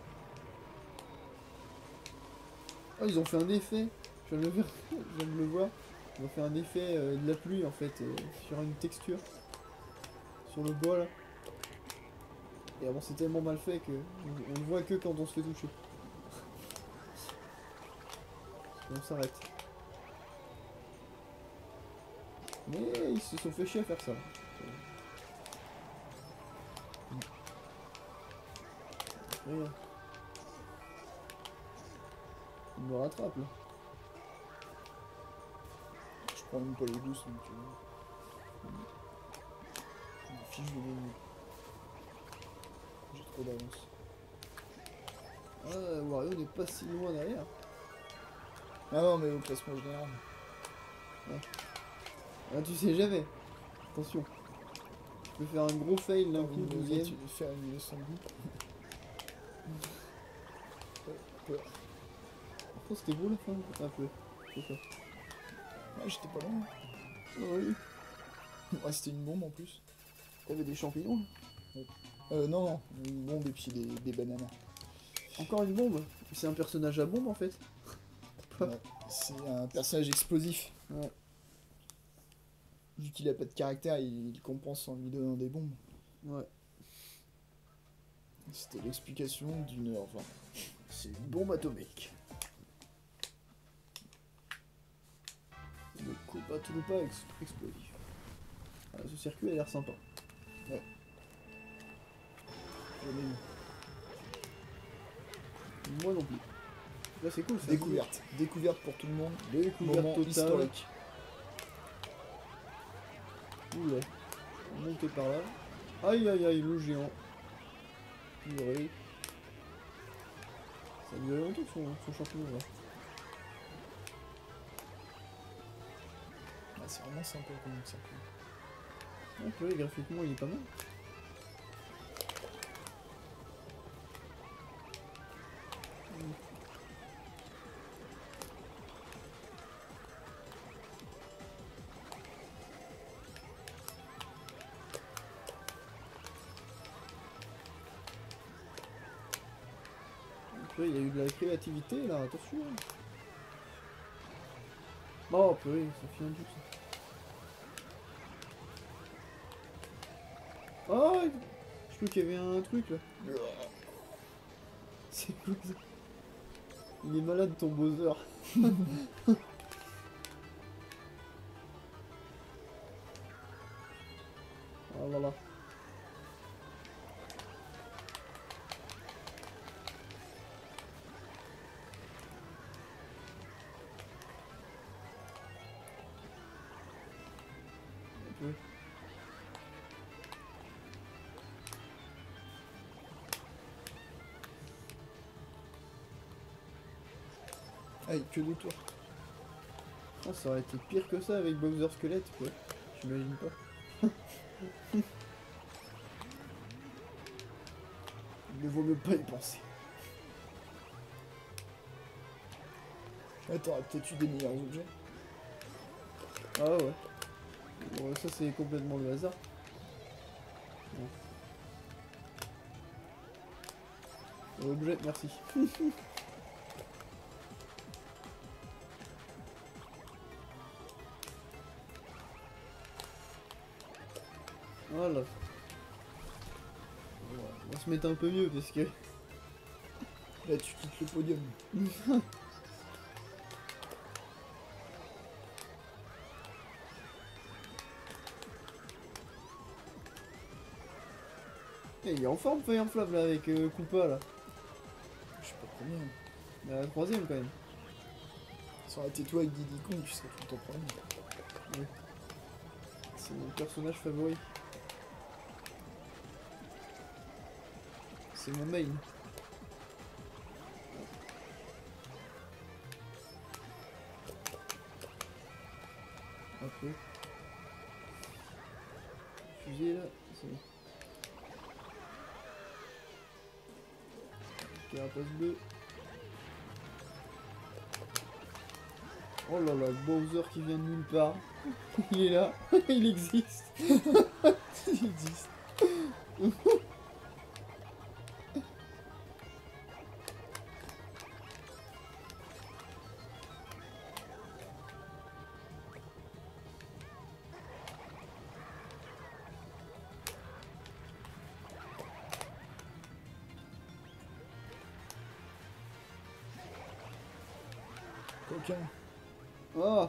Ah, ils ont fait un effet. Je viens de le, voir. Je viens de le voir. Ils ont fait un effet euh, de la pluie en fait euh, sur une texture. Sur le bois là. Et avant c'est tellement mal fait que on, on le voit que quand on se fait toucher. Et on s'arrête. Mais ils se sont fait chier à faire ça. Regarde. Il me rattrape là. Je prends même pas les gousses donc euh... je me fiche de mes... J'ai trop d'avance. Ah, Wario n'est pas si loin derrière. Ah non, mais au classement général. Ah, tu sais jamais. Attention. Tu peux faire un gros fail d'un coup, Une douzième. tu veux faire une leçon de goût. Peur. Oh, c'était beau la fin, un peu. C'est ça. Ouais, j'étais pas loin. Ah oui. Ouais, c'était une bombe en plus. T'avais des champignons là. Euh, non, non, une bombe et puis des, des bananes. Encore une bombe. C'est un personnage à bombe en fait. Ouais, c'est un personnage explosif. Ouais. Vu qu'il a pas de caractère, il, il compense en lui donnant des bombes. Ouais. C'était l'explication d'une heure vingt. C'est une bombe atomique. Le Koopa Troopa ex explosif. Ah, ce circuit a l'air sympa. Ouais. J'en ai eu. Moi non plus. Là c'est cool. Découverte. Découverte pour tout le monde. Découverte Moment totale. historique. Oula. On va monter par là. Aïe aïe aïe, le géant. Purée. Ça lui a longtemps son, son champignon là. Ah, c'est vraiment sympa comme circuit. Ah purée, graphiquement il est pas mal. Purée, il y a eu de la créativité là, attention. Oh purée, ça fait un doute ça. Oh, je crois qu'il y avait un truc là. C'est quoi ça? Il est malade ton Bowser. Oh là là. Oui. Aïe, que de toi. Ah, ça aurait été pire que ça avec Bowser Squelette, quoi. J'imagine pas. Il ne vaut mieux pas y penser. Ouais, t'aurais peut-être eu des meilleurs objets. Ah ouais. Bon, ça c'est complètement le hasard. Bon. Objet, merci. Voilà. On va se mettre un peu mieux parce que... Là, tu quittes le podium. Eh, il est en forme Fireflap là avec euh, Koopa là. Je sais pas combien. Il est à la troisième quand même. Ça aurait été toi avec Diddy Kong, tu serais tout le temps premier. Ouais. C'est mon personnage favori. C'est mon main. Un peu. Fusée là, c'est bon. Carapace bleue. Oh là là, Bowser qui vient de nulle part. Il est là, il existe. Il existe. Coquin. Oh.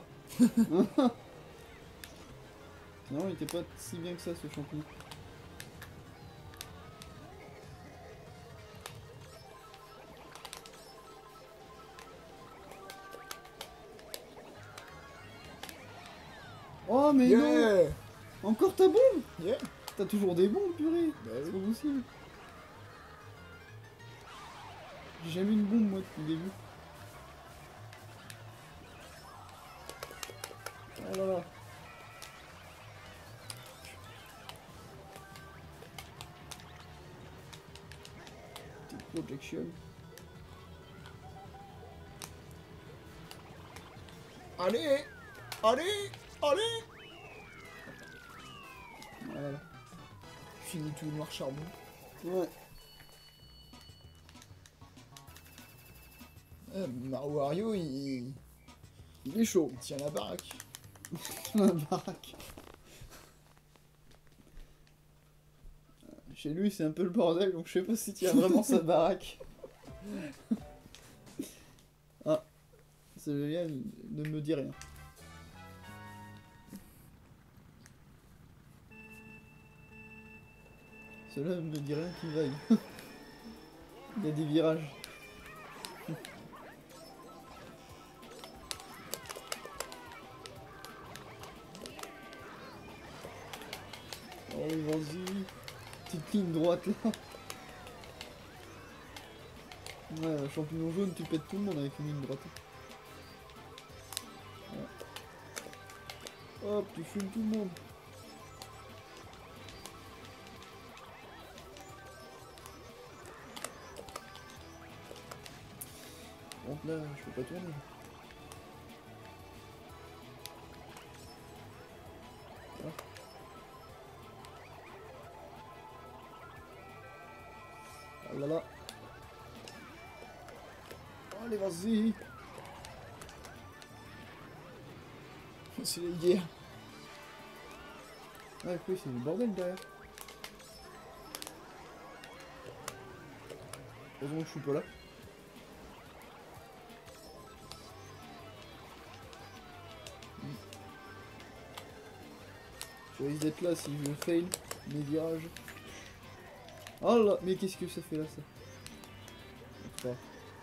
Non, il était pas si bien que ça ce champignon. Oh mais non. Yeah. Encore ta bombe. Yeah. T'as toujours des bombes, purée. Bah C'est oui. pas possible. J'ai jamais une bombe moi depuis le début. Oh là là. Petite projection. Allez. Allez. Allez. Voilà. Fini tout le noir charbon. Ouais. Ah, Wario, il... Il est chaud. il tient la baraque. La baraque. Chez lui, c'est un peu le bordel, donc je sais pas si tient vraiment sa baraque. Ah, ça vient ne me dit rien. Cela ne me dit rien qui vaille. Il y a des virages. Oh, vas-y. Petite ligne droite là. Ouais, champignon jaune, tu pètes tout le monde avec une ligne droite. Ouais. Hop, tu fumes tout le monde. Donc là, je peux pas tourner. Ah. Ah là là. Allez, vas-y. C'est les guerres. Ouais, oui, c'est le bordel derrière. Heureusement que je suis pas là. Je risque d'être là si je fail mes virages. Oh là, mais qu'est-ce que ça fait là ça? Pas.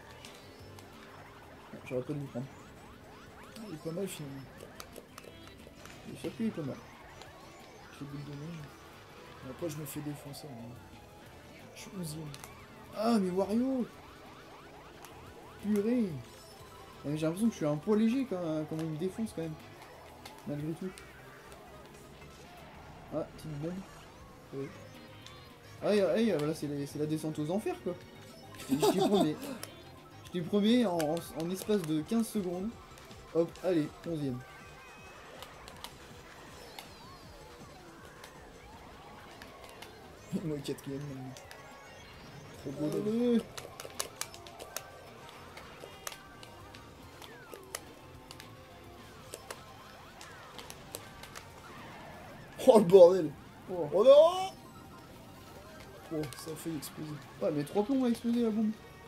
J'aurais pas dû le prendre. Il est pas mal finalement. Le circuit est pas mal. J'ai boule de neige. Et après, je me fais défoncer. Hein. Je suis onzième. Ah mais Wario! Purée! Ouais, j'ai l'impression que je suis un poids léger quand, quand il me défonce quand même. Malgré tout. Ah, petite bombe. Oui. Ah, et, et, voilà, c'est la, la descente aux enfers quoi. J'étais premier. J'étais premier en, en, en espace de quinze secondes. Hop, allez, onzième. Moi quatrième maintenant. Trop beau. là. Allez. Oh le bordel. Oh. Oh non. Oh, ça a failli exploser. Ouais, mais trois plombs à exploser la bombe.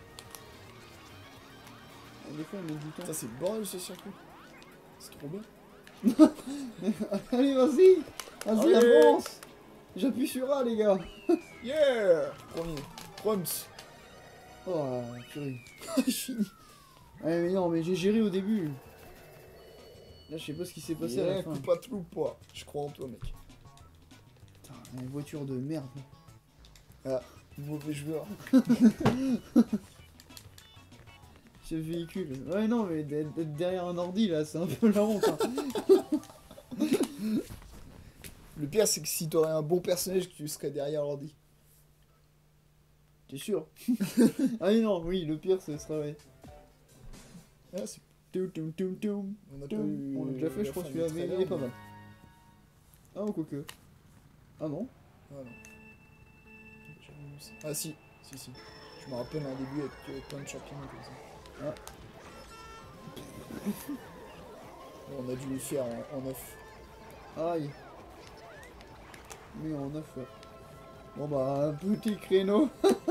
Ah, des fois, elle met du temps. Putain, c'est le bordel ce circuit. C'est trop bien. Allez, vas-y. Vas-y, Allez. avance. J'appuie sur A, les gars. Yeah. Premier. Proms. Oh, purée. Je finis. Ouais, mais non, mais j'ai géré au début. Là, je sais pas ce qui s'est passé à la Yeah, fin. coupe pas tout pas. Je crois en toi, mec. Putain, une voiture de merde. Ah, mauvais joueur. Ce véhicule. Ouais, non, mais d'être d'être derrière un ordi, là, c'est un peu la honte. Hein. Le pire, c'est que si t'aurais un bon personnage, tu serais derrière l'ordi. T'es sûr? Ah oui, non, oui, le pire, ce sera, ouais. Ah, c'est... Toum, toum, toum, toum, On a pas toum. eu On l'a déjà fait, la je crois, fin celui-là, du mais il trailer, est pas mais- mal. Ah, ou quoique. Ah non? Ah non. J'avais vu ça. Ah si, si, si. Je me rappelle un début avec euh, plein de champignons comme ça. Ah. Bon, on a dû les faire en, en neuf. Aïe. Mais en neuf, ouais. Bon bah, un petit créneau.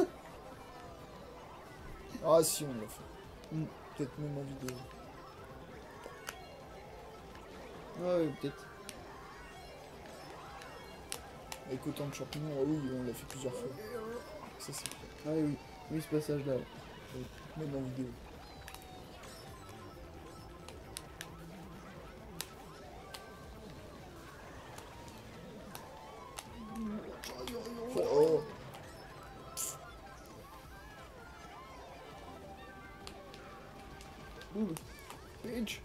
Ah si, on l'a fait. Mm. Peut-être même en vidéo. Ah ouais, peut-être. Avec autant de champignons, ah oui, on l'a fait plusieurs fois. Ça c'est clair. Ah oui, oui, ce passage-là. Ouais. Même en vidéo. Oh, oh. Ouh. Bitch.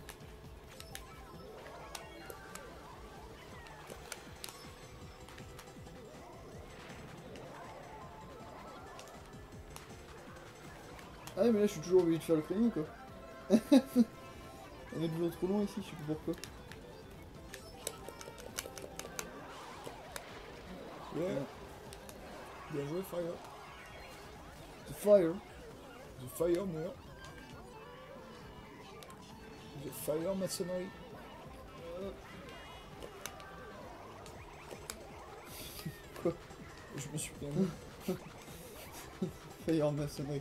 Ah ouais, mais là, je suis toujours obligé de faire le créneau, quoi. On est toujours trop loin ici, je sais pas pourquoi. Yeah. Bien joué, Fire. The fire. The Fire meurt. The Fire maçonnerie. Quoi? Je me suis permis. Fire maçonnerie.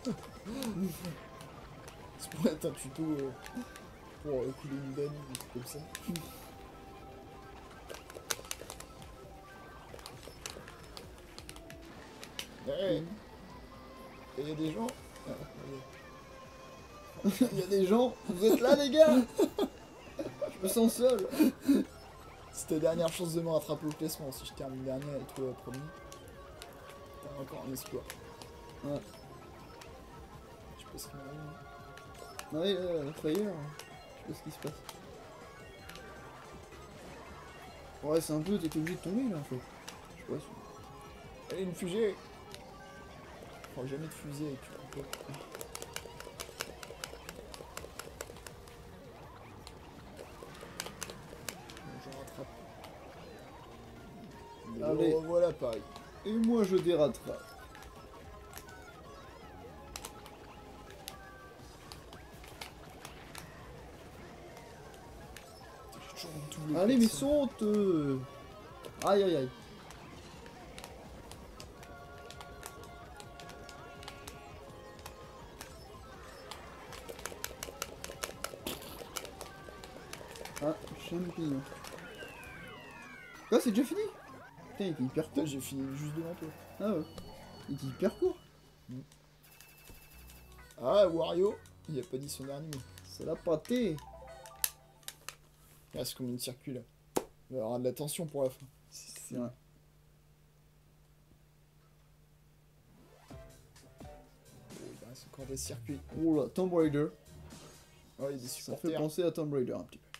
C'est pour être un tuto euh, pour euh, couler une veine, des trucs comme ça. Hey. Et il y a des gens. Ah, allez. Il y a des gens, vous êtes là, les gars? Je me sens seul. C'est ta dernière chance de me rattraper au classement. Si je termine dernier et toi premier, t'as encore un espoir. Ouais. Je passerai ma vie. Ouais, euh, fire. Je sais pas ce qui se passe. Ouais, c'est un peu, t'es obligé de tomber là en fait. Je sais pas si. Allez, une fusée. Je prends jamais de fusée avec tu peux. J'en rattrape. Et Allez. le revoilà pareil. Et moi je dératerai. J'ai toujours en double Allez, mais personne. saute euh. Aïe aïe aïe. Ah, champignon. Quoi, c'est déjà fini? Putain, il était hyper Putain, court. j'ai fini juste devant toi. Ah ouais. Il était hyper court. Ah, Wario, il a pas dit son dernier mot. C'est la pâtée. Ah, c'est combien de circuits là? Il va y avoir de la tension pour la fin. C'est vrai. Oh, il reste encore des circuits. Oh là, Tomb Raider. Oh, il y a des Ça fait supporters. penser à Tomb Raider un petit peu.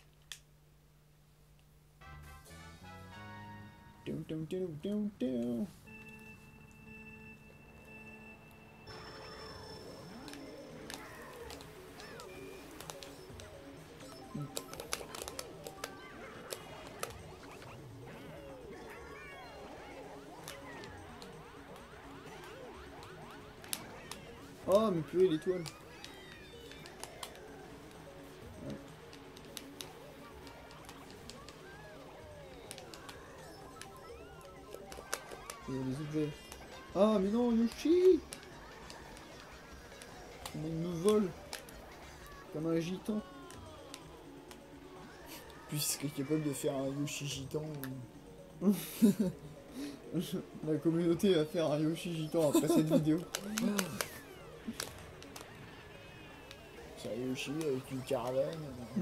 Dum, dum, dum, dum, dum. Oh, mais purée, l'étoile. Ouais. Et les objets. Ah, mais non, Yoshi! Comment il me vole? Comme un gitan. Puis il serait capable de faire un Yoshi gitan. Ou... La communauté va faire un Yoshi gitan après cette vidéo. C'est un Yoshi avec une caravane.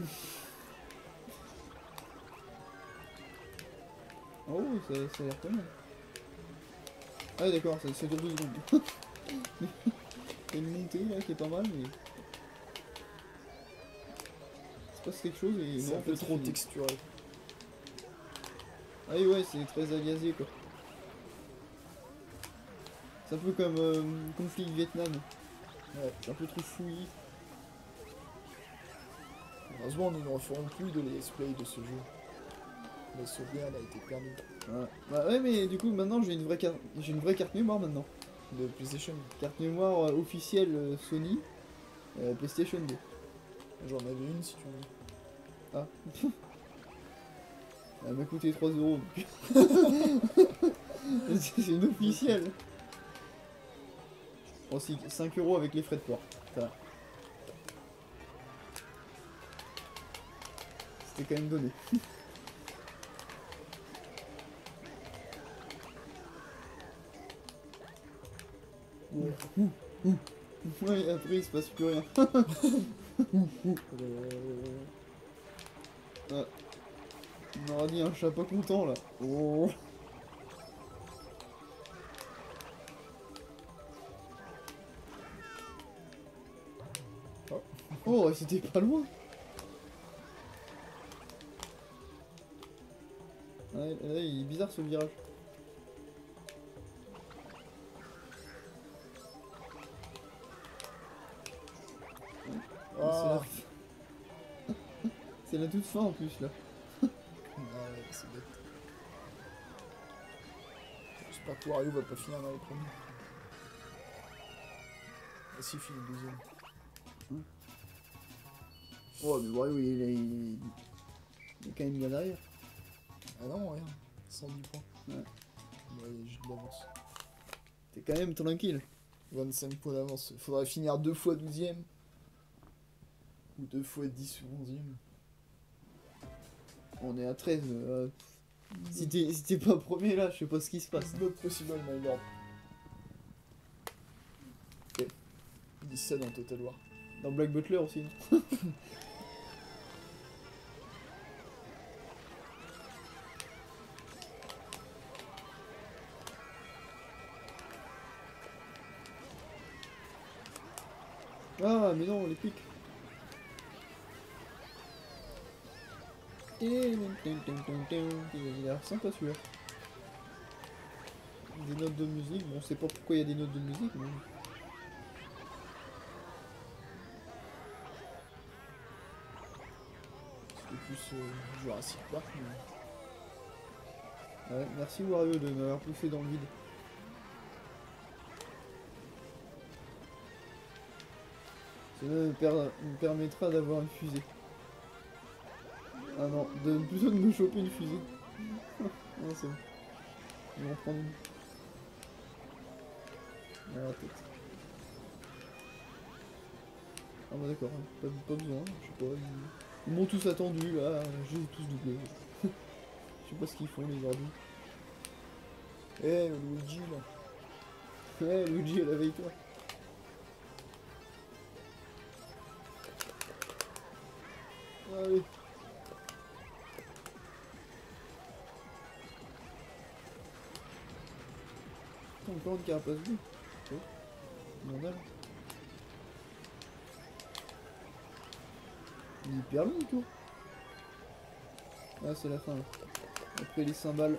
Oh, ça, ça a l'air pas mal. Ah d'accord, ça, ça dure deux secondes. Il y a une montée là qui est pas mal, mais... Il se passe quelque chose et C'est non, un en peu fait, trop c'est- texturé. Ah oui, ouais, c'est très agazé quoi. C'est un peu comme euh, Conflit Vietnam. Ouais. C'est un peu trop fouillis. Heureusement, nous ne referons plus de let's play de ce jeu. La sauvegarde a été perdue. Ouais. Bah ouais, mais du coup maintenant j'ai une vraie carte, j'ai une vraie carte mémoire maintenant. De PlayStation. Carte mémoire euh, officielle euh, Sony, euh, PlayStation deux. J'en avais une si tu veux. Ah. Elle m'a coûté trois euros. C'est une officielle. Bon, si, cinq euros avec les frais de port. Ça va. C'était quand même donné. Ouais. Ouais, après il se passe plus rien. Ah. On aura dit un chat pas content là. Oh. Oh, c'était pas loin. Ouais, là, il est bizarre ce virage. Ah, C'est la... C'est la toute fin en plus là. ah ouais, c'est bête. J'espère que Wario va pas finir dans les premiers. Ah si, il finit deuxième. Oh mais Wario il est, il est... il est quand même bien derrière. Ah non, rien. cent dix points. Ouais. Ouais, j'ai de l'avance. T'es quand même tranquille. vingt-cinq points d'avance. Faudrait finir deux fois douzième. Ou deux fois dix ou onzième. On est à treize. Euh... Si t'es si t'es pas premier là, je sais pas ce qui se passe. Not possible, my lord. Ok. dix-sept dans Total War. Dans Black Butler aussi. Ah mais non, les pics. Il a l'air sympa celui-là. Des notes de musique, bon on sait pas pourquoi il y a des notes de musique mais... C'était plus euh, Jurassic Park, mais... Ouais, merci Wario de m'avoir poussé dans le vide. Cela me, per- me permettra d'avoir une fusée. Ah non, de, plutôt de me choper une fusée. Non, c'est bon. Je vais en prendre une. À la tête. Ah bah d'accord, hein, pas, pas besoin, je sais pas. Ils, ils m'ont tous attendu là, je les ai tous doublés. Je sais pas ce qu'ils font les ordis. Eh, Luigi, là. Ouais, Luigi, elle avait toi. Allez. Putain, encore une carapace bleue. Oh. Normal. Il est hyper long le tour. Ah, c'est la fin là. Après les cymbales.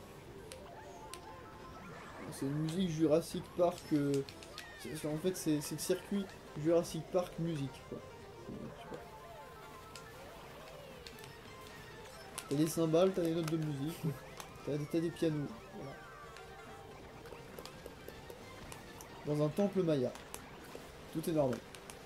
C'est une musique Jurassic Park. Euh... c'est- En fait, c'est c'est le circuit Jurassic Park musique. Quoi. Je sais pas. T'as des cymbales, t'as des notes de musique, t'as t'as des pianos. Voilà. Dans un temple maya. Tout est normal.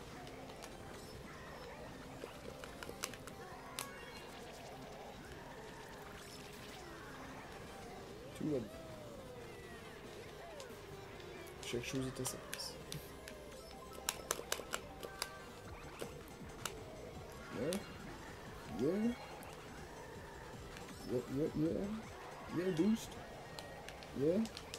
Tout va bien. Chaque chose est à sa place. Yeah. Yeah. Yeah, yeah, yeah. Yeah, boost. Yeah.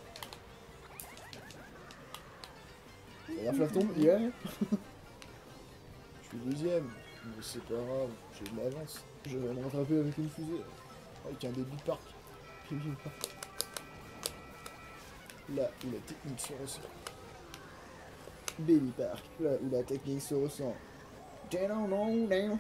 La flaf tombe. Yeah. Je suis deuxième. Mais c'est pas grave, j'ai de l'avance. Je vais me rattraper avec une fusée. Avec un début de parc. Début de parc. Là où la technique se ressent. Baby Park, là où la technique se ressent. Down, down, down.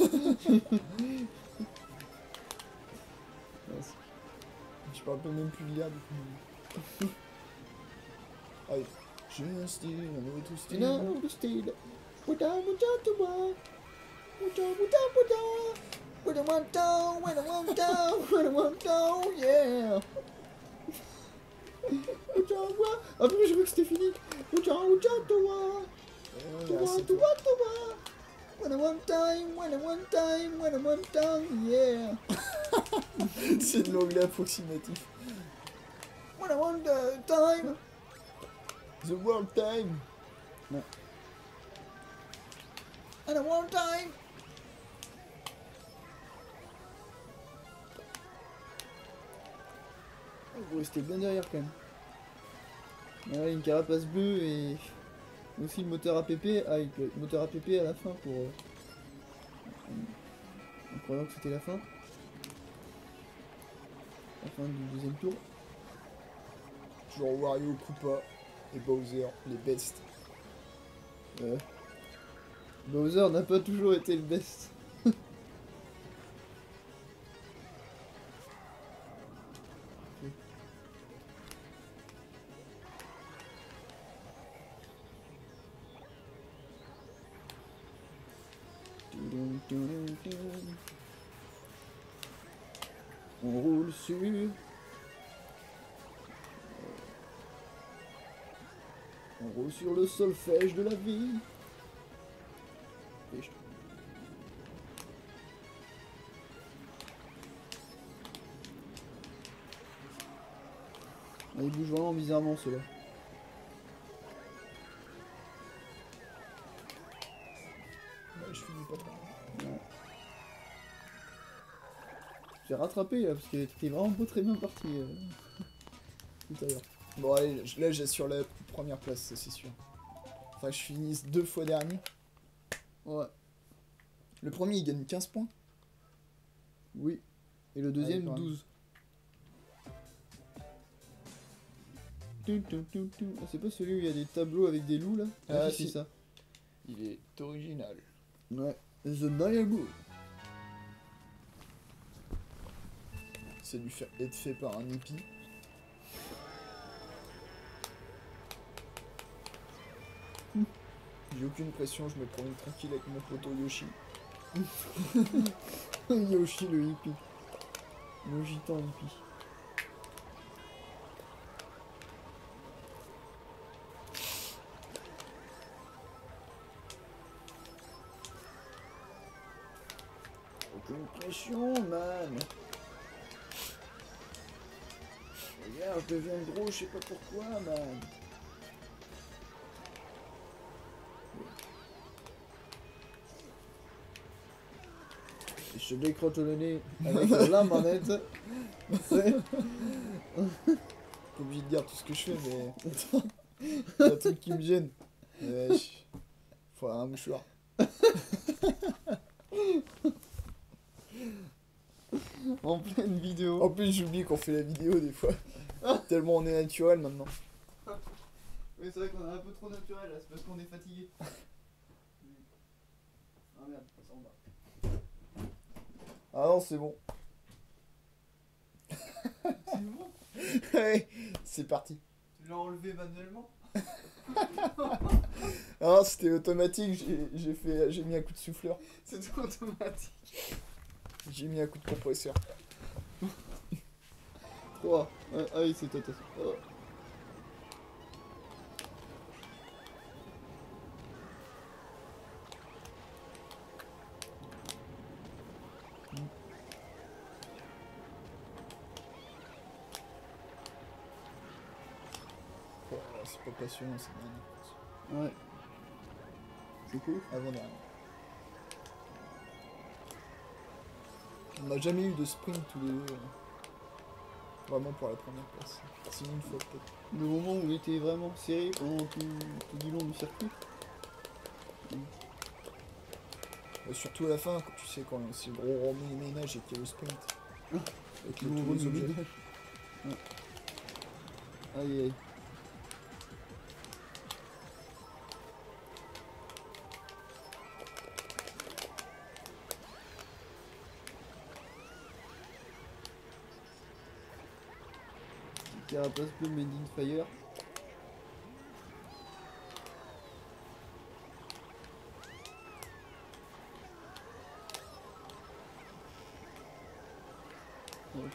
Je parle pas même plus de l'air du coup. Allez. J'ai un style, un autre style. Un autre style. Wouda, wouda, wouda. Wouda, wouda, wouda. Wouda, wouda, wouda, wouda. Wouda, wouda, yeah. Wouda, wouda. Ah, mais j'ai cru que c'était fini. Wouda, wouda, wouda. Wouda, wouda, wouda. When I one time, when I one time, when I one time, yeah. C'est de l'anglais approximatif. When I one time. The world time. Non. And I one time. Vous restez bien derrière quand même. Voilà, une carapace bleue et aussi le moteur A P P avec le moteur A P P à la fin pour euh, en croyant que c'était la fin. La fin du deuxième tour. Toujours Wario, Koopa et Bowser, les best. Euh, Bowser n'a pas toujours été le best. On roule sur On roule sur le solfège de la vie. Et je... Ah, il bouge vraiment bizarrement ceux-là. Ouais, je finis pas par... Ouais. J'ai rattrapé là parce que t'étais vraiment pas très bien parti euh, tout à l'heure. Bon allez, là j'assure la première place, ça c'est sûr. Enfin je finis deux fois dernier. Ouais. Le premier il gagne quinze points. Oui. Et le deuxième Ah, douze. Tum, tum, tum, tum. Ah, c'est pas celui où il y a des tableaux avec des loups là? Ah, si, si. c'est ça. Il est original. Ouais. The Diago. C'est dû faire être fait par un hippie. J'ai aucune pression, je me promène tranquille avec mon poteau Yoshi. Yoshi le hippie. Le gitan hippie. Aucune pression, man. Regarde, je deviens gros, je sais pas pourquoi, man. Et je décroche le nez avec la manette. C'est... Pas obligé de dire tout ce que je fais, mais... Attends, il y a un truc qui me gêne. Wesh. Faut avoir un mouchoir. En pleine vidéo. En plus, j'oublie qu'on fait la vidéo des fois. Tellement on est naturel maintenant. Oui, c'est vrai qu'on est un peu trop naturel là, c'est parce qu'on est fatigué. Ah merde, ça en bas. Ah non, c'est bon. C'est bon? Ouais, c'est parti. Tu l'as enlevé manuellement? Ah non, c'était automatique, j'ai- j'ai fait, j'ai mis un coup de souffleur. C'est tout automatique. J'ai mis un coup de compresseur. trois. Ah, ah oui, c'est toi, toi. Oh. c'est pas passionnant, c'est bien. Ouais. C'est cool. Avant dernier. On n'a jamais eu de sprint tous les deux. euh, Vraiment pour la première place. Sinon une fois peut-être. Le moment où il était vraiment serré pendant tout, tout du long du circuit. Et surtout à la fin, quand tu sais quand c'est le gros ménage et qu'il y a le sprint. Avec le Gros tous les remue objets. ménage. Aïe aïe. Carapace bleu made in fire. Ouais.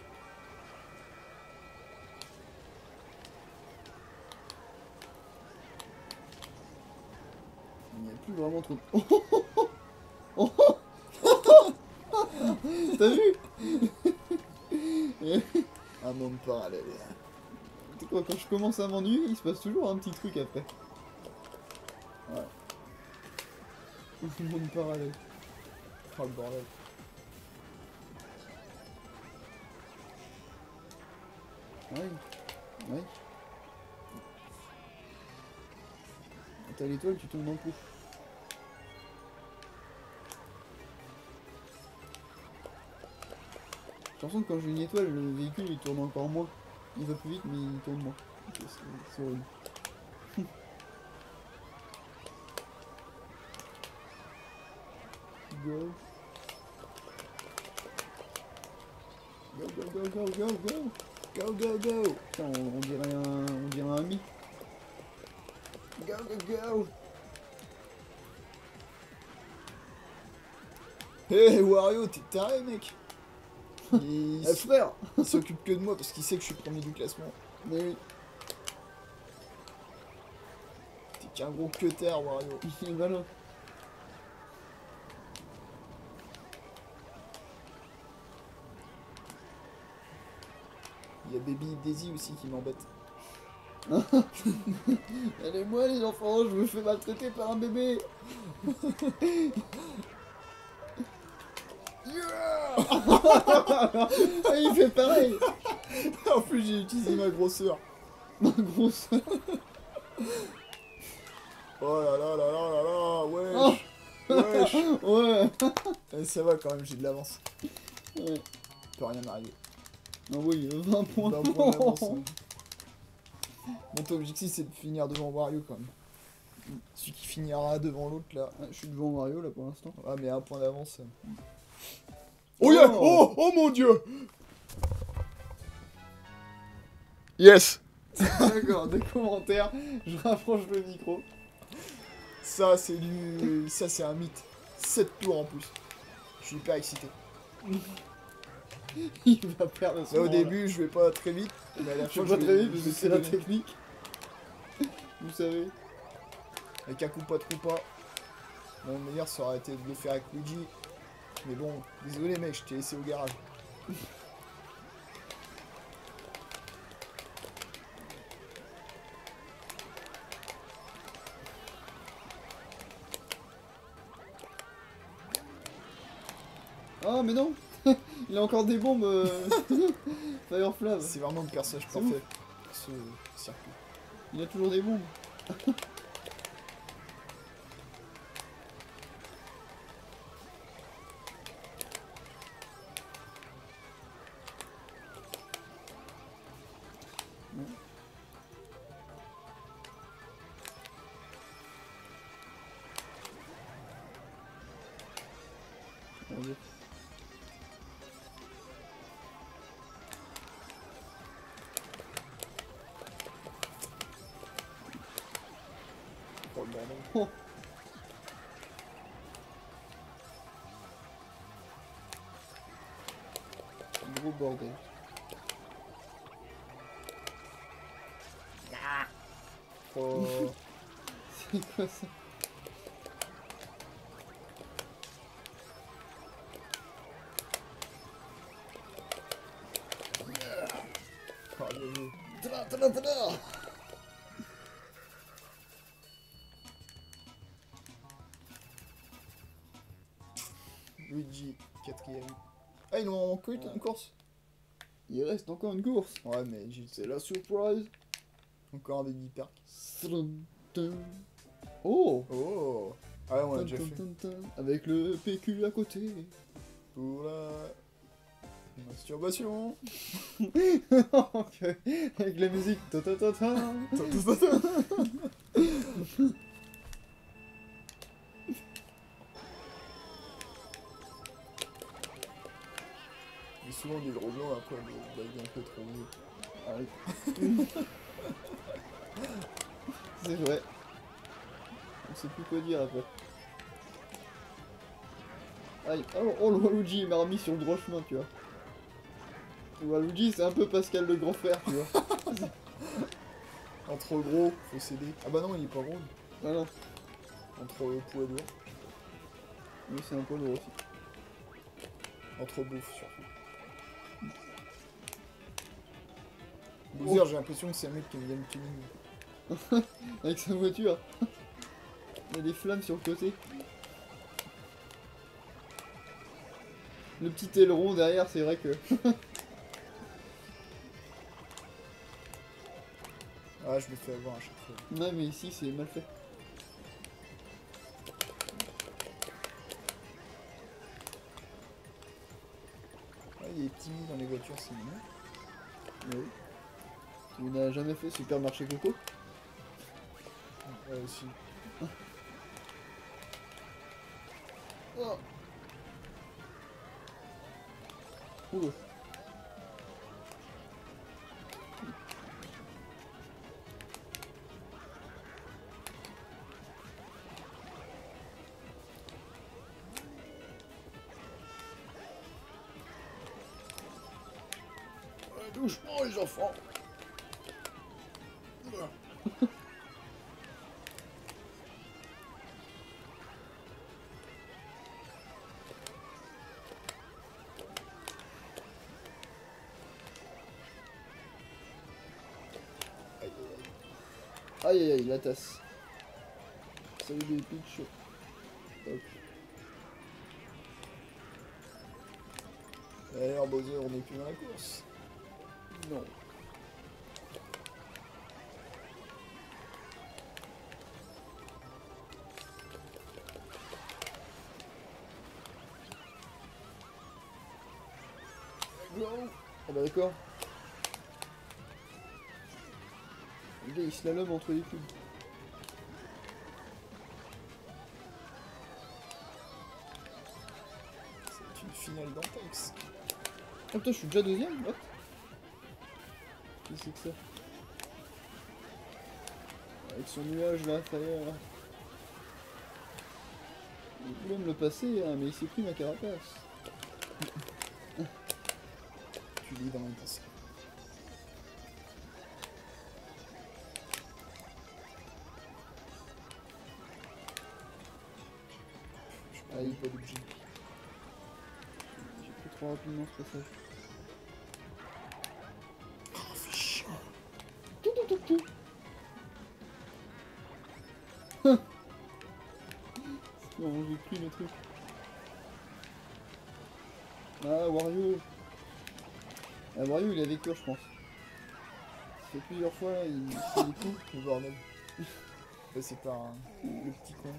Il n'y a plus vraiment trop de... Oh, oh, oh, oh. T'as vu? Un monde parallèle. Tu sais quoi, quand je commence à m'ennuyer, il se passe toujours un petit truc après. Ouais. Un monde parallèle. Oh le bordel. Ouais. Ouais. T'as l'étoile, tu tombes dans le coup. J'ai l'impression que quand j'ai une étoile, le véhicule il tourne encore moins. Il va plus vite, mais il tourne moins. C'est c'est horrible. Go. Go, go, go, go, go, go. Go go go. Putain, on, on dirait un, on dirait un ami. Go go go. Hé hey, Wario, t'es taré mec. Il, Eh frère. il s'occupe que de moi parce qu'il sait que je suis premier du classement. Mais oui, T'es qu'un gros cutter Wario. il est malin. Il y a Baby Daisy aussi qui m'embête. Allez-moi les enfants, je me fais maltraiter par un bébé. Ah, il fait pareil. En plus j'ai utilisé ma grosseur. Ma grosse. Oh là là là là là là, wesh. Oh. Wesh. Ouais. Eh, ça va quand même, j'ai de l'avance. Ouais. Il peut rien m'arriver. Non oui, vingt points. vingt points d'avance, hein. Mon objectif c'est de finir devant Wario quand même. Celui qui finira devant l'autre là. Ah, je suis devant Mario là pour l'instant. Ah mais un point d'avance. Oh yeah. Oh, oh mon dieu. Yes. D'accord, des commentaires, je rapproche le micro. Ça c'est du... Ça c'est un mythe. sept tours en plus. Je suis hyper excité. Il va perdre ce Là au moment-là. début je vais pas très vite. Mais à la Je fin vais pas je très vais- vite parce je que vais c'est la donner. technique. Vous savez. Avec un coup pas trop pas. Mon meilleur ça aurait été de le faire avec Luigi. Mais bon, désolé mec, je t'ai laissé au garage. Oh mais non. Il a encore des bombes. euh, Fireflav. C'est vraiment le personnage C'est parfait pour ce circuit. Il a toujours des bombes. On va dire. Oh le bordel. Oh. Gros bordel. Oh. C'est quoi ça? Oh, bien joué. Tada, tada, tada. Luigi, quatrième. Ah, il en manque une course. Il reste encore une course. Ouais, mais j'ai... C'est la surprise. Encore un baby park. Oh. Oh. Ah ouais, on l'a déjà fait. Avec le P Q à côté. Pour la... masturbation. Ok. Avec la musique. Ta ta ta ta. Et souvent on dit le rejoint après le bague un peu trop vieux. Ah oui. C'est vrai. On sait plus quoi dire après. Aïe. Oh, oh le Waluigi il m'a remis sur le droit chemin, tu vois. Le Waluigi c'est un peu Pascal le grand frère, tu vois. Entre gros, faut céder. Ah bah non, il est pas gros. Ah non. Entre poids lourd. Mais c'est un peu lourd aussi. Entre bouffe surtout. Bowser, j'ai l'impression que c'est un mec qui aime bien le tuning. Avec sa voiture. Il y a des flammes sur le côté. Le petit aileron derrière, c'est vrai que... Ah, je me fais avoir à chaque fois. Ouais, mais ici, c'est mal fait. Ah, il est timide dans les voitures, c'est mignon. Oui. Tu n'as jamais fait Supermarché Coco? Ouais, aussi. Oh. Ouh. Doucement les enfants. Aïe aïe aïe, la tasse. Salut des pitch. Hop. D'ailleurs, Bowser, on n'est plus dans la course. Non. Ah bah d'accord. Le gars il slalom entre les cubes. C'est une finale d'Antex. Ah putain, je suis déjà deuxième? What? Qu'est-ce que c'est que ça? Avec son nuage là, ça y est, là. Il voulait me le passer, hein, mais il s'est pris ma carapace. Tu lis dans mon passé. Ah, il pas de jean. J'ai pris trop rapidement ce passage. Oh, fais chiant. Tout, tout, tout, tout. Non, j'ai pris le truc. Ah, Wario. Ah, Wario, il a des cœurs, je pense. Ça fait plusieurs fois, là, il fait des coups. Le bordel. Passé par un... le petit con.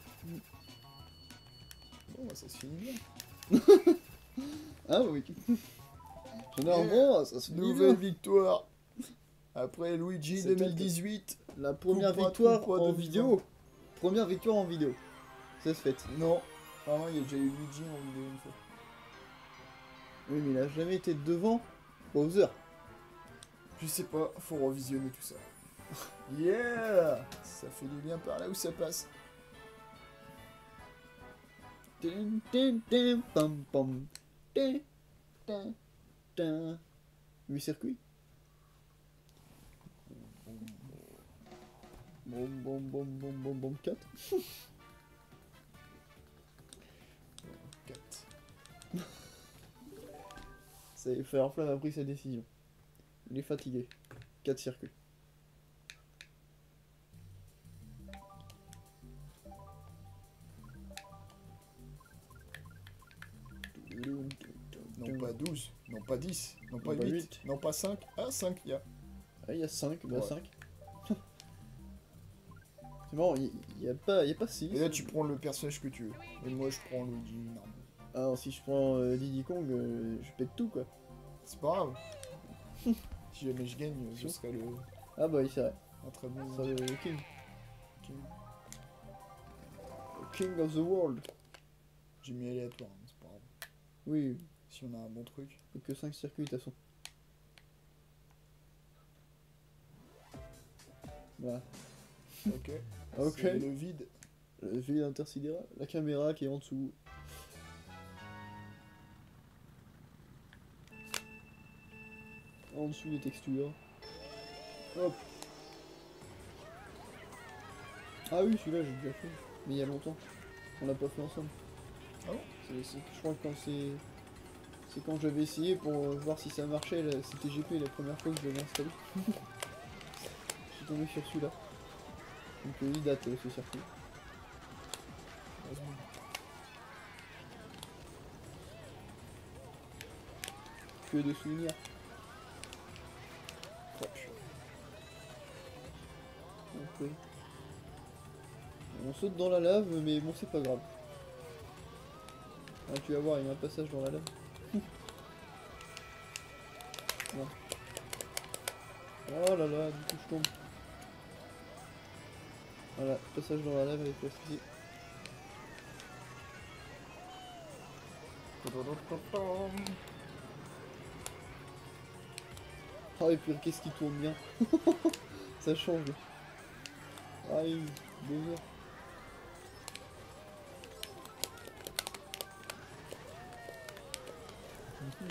Bon, bah, ça se finit bien. Ah oui. J'en ai un bon, ça se finit Nouvelle bien. victoire. Après Luigi C'est deux mille dix-huit. La première Coupe-moi, victoire coupe-moi en de vidéo. Première victoire en vidéo. Ça se fait. Non. Vraiment, il y a déjà eu Luigi en vidéo une fois. Oui, mais il a jamais été devant Bowser. Je sais pas, faut revisionner tout ça. Yeah. Ça fait du bien par là où ça passe. Tin, tin, tin, pam, pam. Tin, tin, tin. huit circuits. Bon, bon, bon, bon, bon, bon, quatre. quatre. Ça y est, Firefly a pris sa décision. Il est fatigué. quatre circuits. pas douze, non pas dix, non pas Non pas huit, huit. non pas cinq. Ah, cinq, il y a. Ah, il y a cinq, bah Ouais. cinq. C'est marrant, il y, y a pas, y a pas six. Et là, tu prends le personnage que tu veux. Et moi, je prends Luigi, non. Alors, si je prends euh, Diddy Kong, euh, je pète tout quoi. C'est pas grave. Si jamais je gagne, je serai le... Ah bah, oui, c'est vrai. un très bon... Ça, le King. King. King of the world. J'ai mis aléatoire, hein, c'est pas grave. Oui, Si on a un bon truc. que cinq circuits de toute façon. Voilà. Ok. Ok. C'est le vide. Le vide intersidéral, la caméra qui est en dessous. En dessous des textures. Hop. Ah oui, celui-là j'ai déjà fait. Mais il y a longtemps. On l'a pas fait ensemble. Ah bon? C'est- c'est- Je crois que quand c'est... C'est quand j'avais essayé pour euh, voir si ça marchait, là, c'était G P la première fois que je l'avais installé. Je suis tombé sur celui-là. Donc euh, il date euh, ce circuit. Que de souvenirs. Oh, purée. Donc, oui. On saute dans la lave, mais bon, c'est pas grave. Ah, tu vas voir, il y a un passage dans la lave. Bon. Oh là là, du coup je tombe. Voilà, passage dans la lave avec la fusée. Ah et puis qu'est-ce qui tourne bien. Ça change. Aïe, deux heures. Mhm.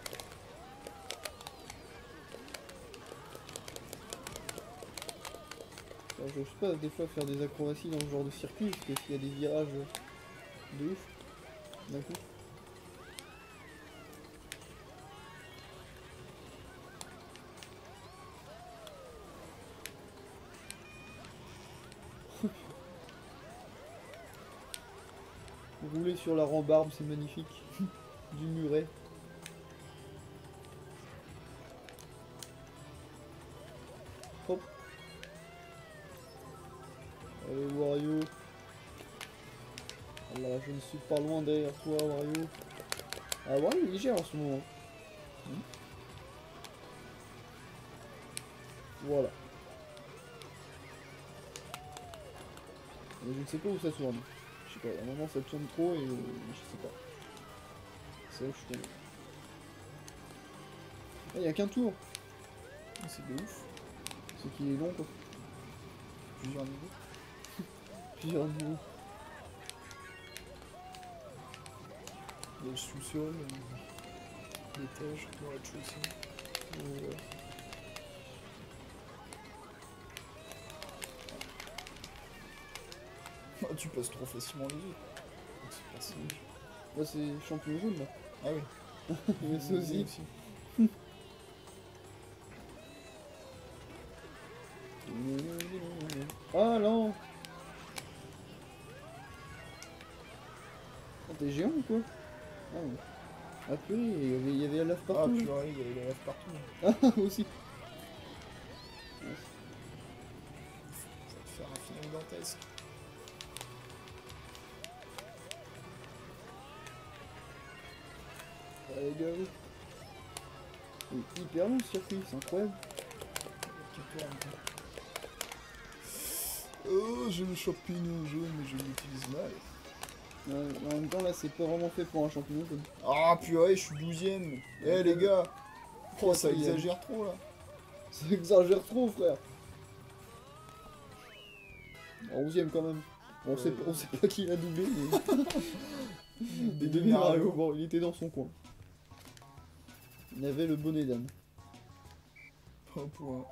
Alors, je sais pas, des fois faire des acrobaties dans ce genre de circuit, parce que s'il y a des virages de ouf, d'un coup. Rouler sur la rambarde, c'est magnifique. Du muret. Hop. Allez Wario. Voilà, je ne suis pas loin derrière toi Wario. Ah Wario il gère en ce moment. Hmm. Voilà. Mais je ne sais pas où ça tourne. Je sais pas, à un moment ça tourne trop et euh, je sais pas. C'est là où je suis tombé. Ah, il y a qu'un tour. C'est de ouf. C'est qu'il est long quoi. Plusieurs niveaux. Plusieurs niveaux. Il y a le sous-sol, euh, l'étage, le rez-de-chaussée. Euh, Ah, tu passes trop facilement les yeux. C'est pas si... Là c'est champion jaune là. Ah oui. Mais c'est aussi. Ah non. Oh, t'es géant ou quoi? Ah ouais. Ah purée, il y avait, il y avait la lave Ah partout. là. purée, il y avait la lave partout. Ah aussi. Ça va te faire un final dantesque. Allez gars. Il est hyper long ce circuit, c'est incroyable. Qui tourne, quoi. Oh, j'ai le champignon jaune, mais je l'utilise mal. Euh, en même temps là c'est pas vraiment fait pour un champignon jaune. Ah purée, je suis douzième. Eh les gars. Oh, ça Quatrième. exagère trop là. Ça exagère trop frère. onzième quand même. Bon, on, sait, Ouais. pas- on sait pas qui l'a doublé mais... Des Baby Mario, bon il était dans son coin. Il avait le bonnet d'âne. Un point.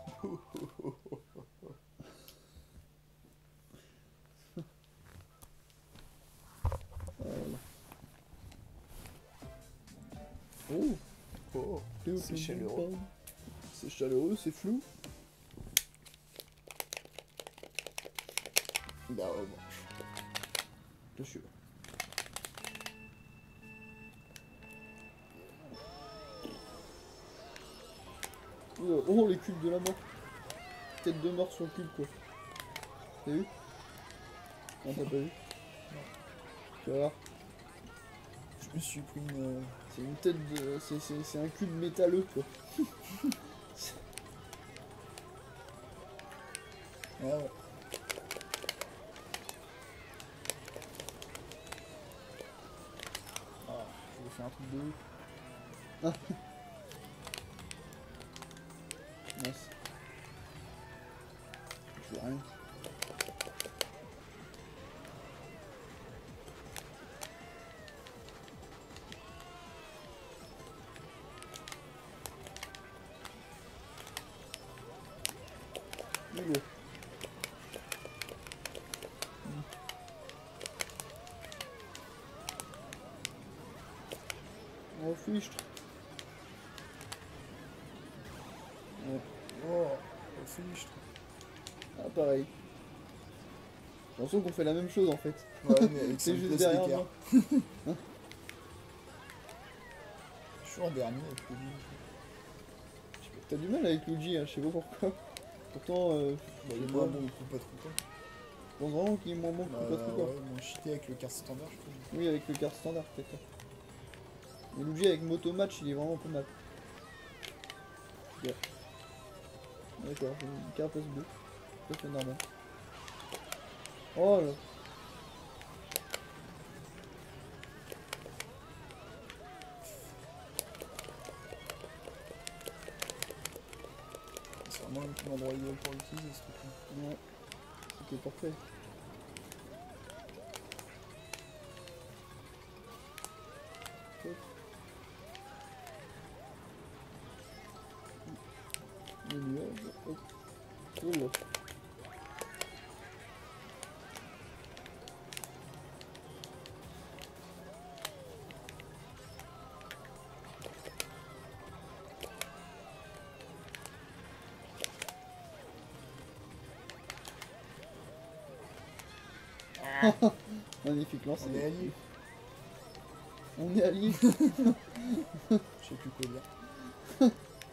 Voilà. Oh, Oh, c'est chaleureux. C'est chaleureux, c'est flou. Bah ouais, bon. Je suis là. Oh, oh, les cubes de la mort. Tête de mort sur le cube, quoi. T'as vu? Non, t'as pas vu? Non. Tu vas voir. Je me suis pris une... euh, C'est une tête de... C'est c'est- c'est un cube métalleux, quoi. Ah ouais. Ah, je vais faire un truc de ouf. Nice. Je vois rien. Mais bon. Oh, fichtre. Ouais. Oh, au fiche. Ah, pareil. J'ai l'impression qu'on fait la même chose, en fait. Ouais, mais avec C'est cinq juste places derrière d'écart. moi. Je suis en dernier avec le livre. T'as du mal avec Luigi, hein, je sais pas pourquoi. Pourtant, euh, Bah, il est je moins sais pas. bon, il coupe pas trop quoi. Je pense vraiment qu'il m'en manque Bah, pas trop, quoi. ouais, moi cheaté avec le carte standard, je trouve. Oui, avec le carte standard, peut-être. Mais Luigi avec Moto Match, il est vraiment pas mal. Yeah. D'accord, j'ai une carapace bleue. Ça fait normal. Oh là. C'est vraiment l'endroit idéal pour l'utiliser ce truc-là. Ouais. C'était parfait. Hop. Le nuage, hop. Oh là. Magnifique lancé. On est alliés. On est alliés. Je sais plus quoi dire.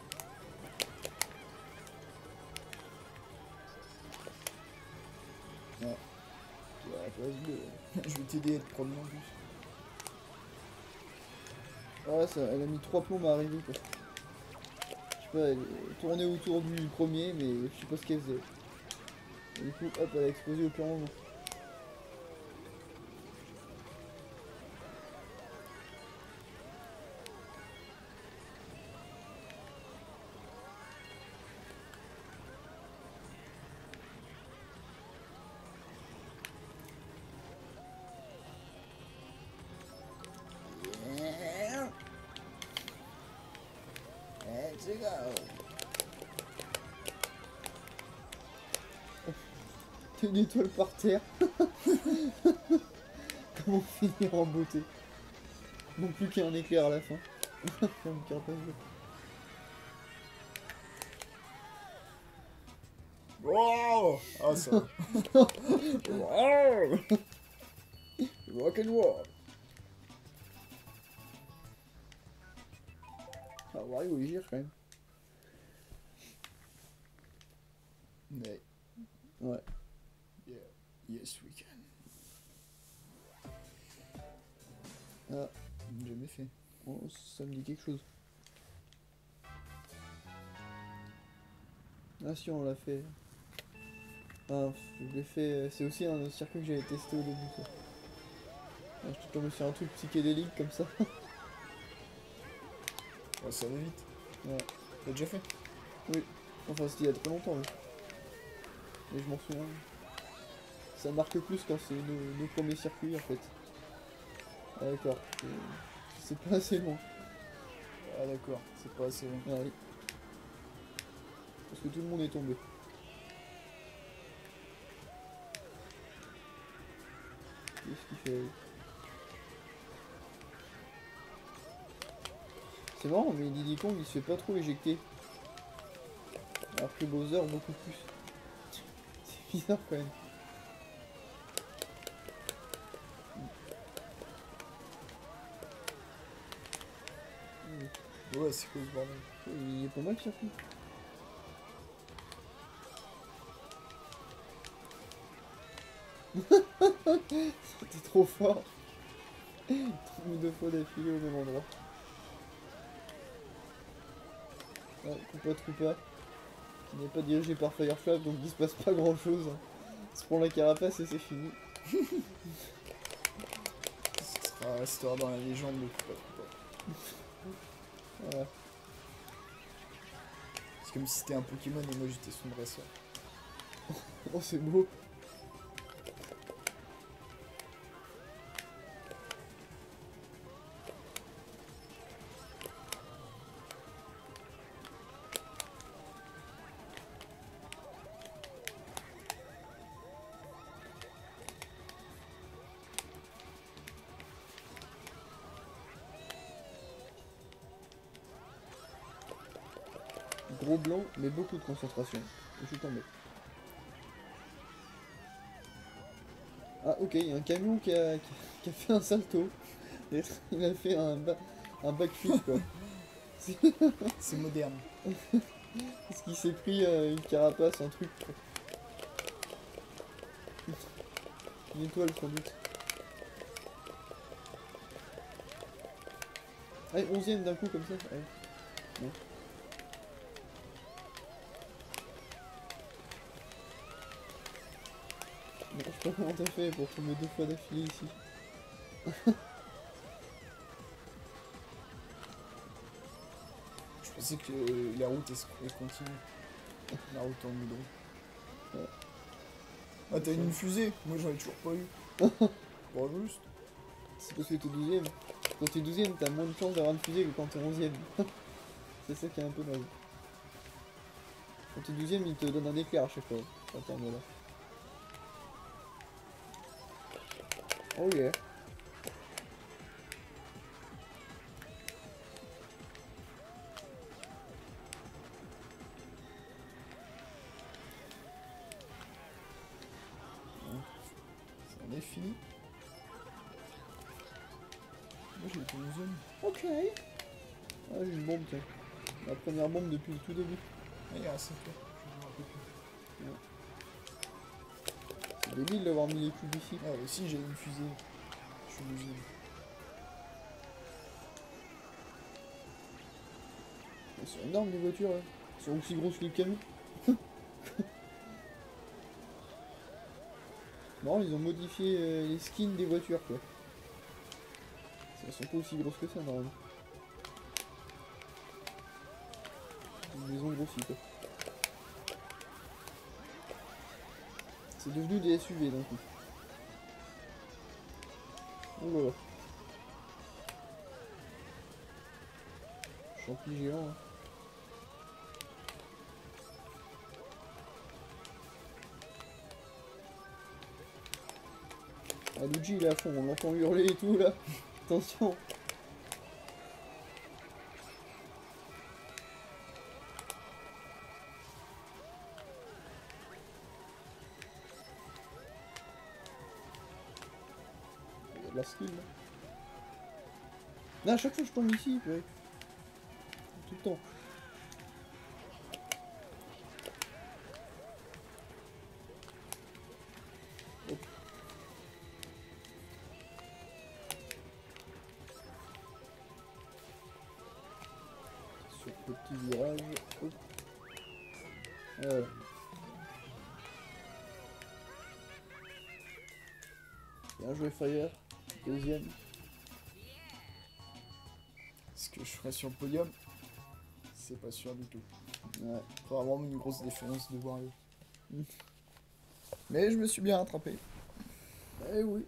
Ouais. Tu vois, la place bleue. Je vais t'aider à te promener en plus. Ouais, ça, elle a mis trois plombs à arriver, quoi. Je sais pas, elle est tournée autour du premier, mais je sais pas ce qu'elle faisait. Et du coup, hop, elle a explosé au pire moment. Let's go. T'as une étoile par terre. Comment finir en beauté? Non plus qu'un éclair à la fin. Une carapace bleue. Wow. Ah ça. Wow. Rock and roll. Ah ouais, oui, gire quand même. Mais, Ouais. yeah. Yes we can. Ah, Jamais fait. oh, ça me dit quelque chose. Ah si, on l'a fait. Ah, je l'ai fait. C'est aussi un circuit que j'avais testé au début, ça. Ah, je suis tombé sur un truc psychédélique comme ça. Ouais, ça va vite. Ouais. T'as déjà fait? Oui. Enfin, c'était il y a très longtemps, oui. Mais je m'en souviens. Ça marque plus quand c'est nos, nos premiers circuits, en fait. Ah, d'accord. C'est- C'est pas assez long. Ah d'accord, c'est pas assez long. Ah, oui. Parce que tout le monde est tombé. Qu'est-ce qu'il fait? C'est marrant, mais Diddy Kong il se fait pas trop éjecter. Alors que Bowser beaucoup plus. C'est bizarre quand même. Ouais, c'est quoi ce bordel? Il est pas mal le circuit. C'était trop fort. Tombé deux fois d'affilée au même endroit. Ouais, Koopa Troopa, qui n'est pas dirigé par Firefly, donc il se passe pas grand chose. Hein. Il se prend la carapace et c'est fini. Ce sera, restera dans la légende de Koopa Troopa. Voilà. C'est comme si c'était un Pokémon et moi j'étais son dresseur. Oh, c'est beau. Gros blanc, mais beaucoup de concentration. Je suis tombé. Ah ok, il y a un camion qui a, qui a, qui a fait un salto. Il a fait un, ba un backflip quoi. C'est moderne. Parce qu'il s'est pris euh, une carapace, un truc. Quoi. Une étoile sans doute. Allez, onzième d'un coup comme ça. Allez. Bon. Bon, je sais pas comment t'as fait pour tomber deux fois d'affilée ici. Je pensais que la route est continue. La route en goudron. Ouais. Ah, t'as une fusée? Moi j'en ai toujours pas eu. Bon, juste. C'est parce que t'es douzième. Quand t'es douzième, t'as moins de chance d'avoir une fusée que quand t'es onzième. C'est ça qui est un peu dingue. Quand t'es douzième, il te donne un éclair à chaque fois. Attends, voilà. Oh yeah. On est fini. Moi j'ai été onzième. Ok. Ah, j'ai une bombe, tiens. La première bombe depuis le tout début. Ah, il y a un secret. Je me rappelle plus. C'est débile d'avoir mis les cubes ici. Ah, aussi j'ai une fusée. Je suis deuxième. Elles sont énormes les voitures là. Elles sont aussi grosses que le camion. Non, ils ont modifié euh, les skins des voitures quoi. Elles sont pas aussi grosses que ça normalement. Ils les ont grossi quoi. C'est devenu des S U V d'un coup. Oh là là. Champi géant. Hein. Ah, Luigi il est à fond, on l'entend hurler et tout là. Attention. Il y a de la skill là. Là, à chaque fois je tombe ici, ouais. Tout le temps. Hop. Sur petit virage. Hop. Voilà. Bien joué Fire. Deuxième. Ce que je ferai sur le podium, c'est pas sûr du tout. Ouais. Faudra vraiment une grosse différence de Wario. Mais je me suis bien rattrapé. Eh oui.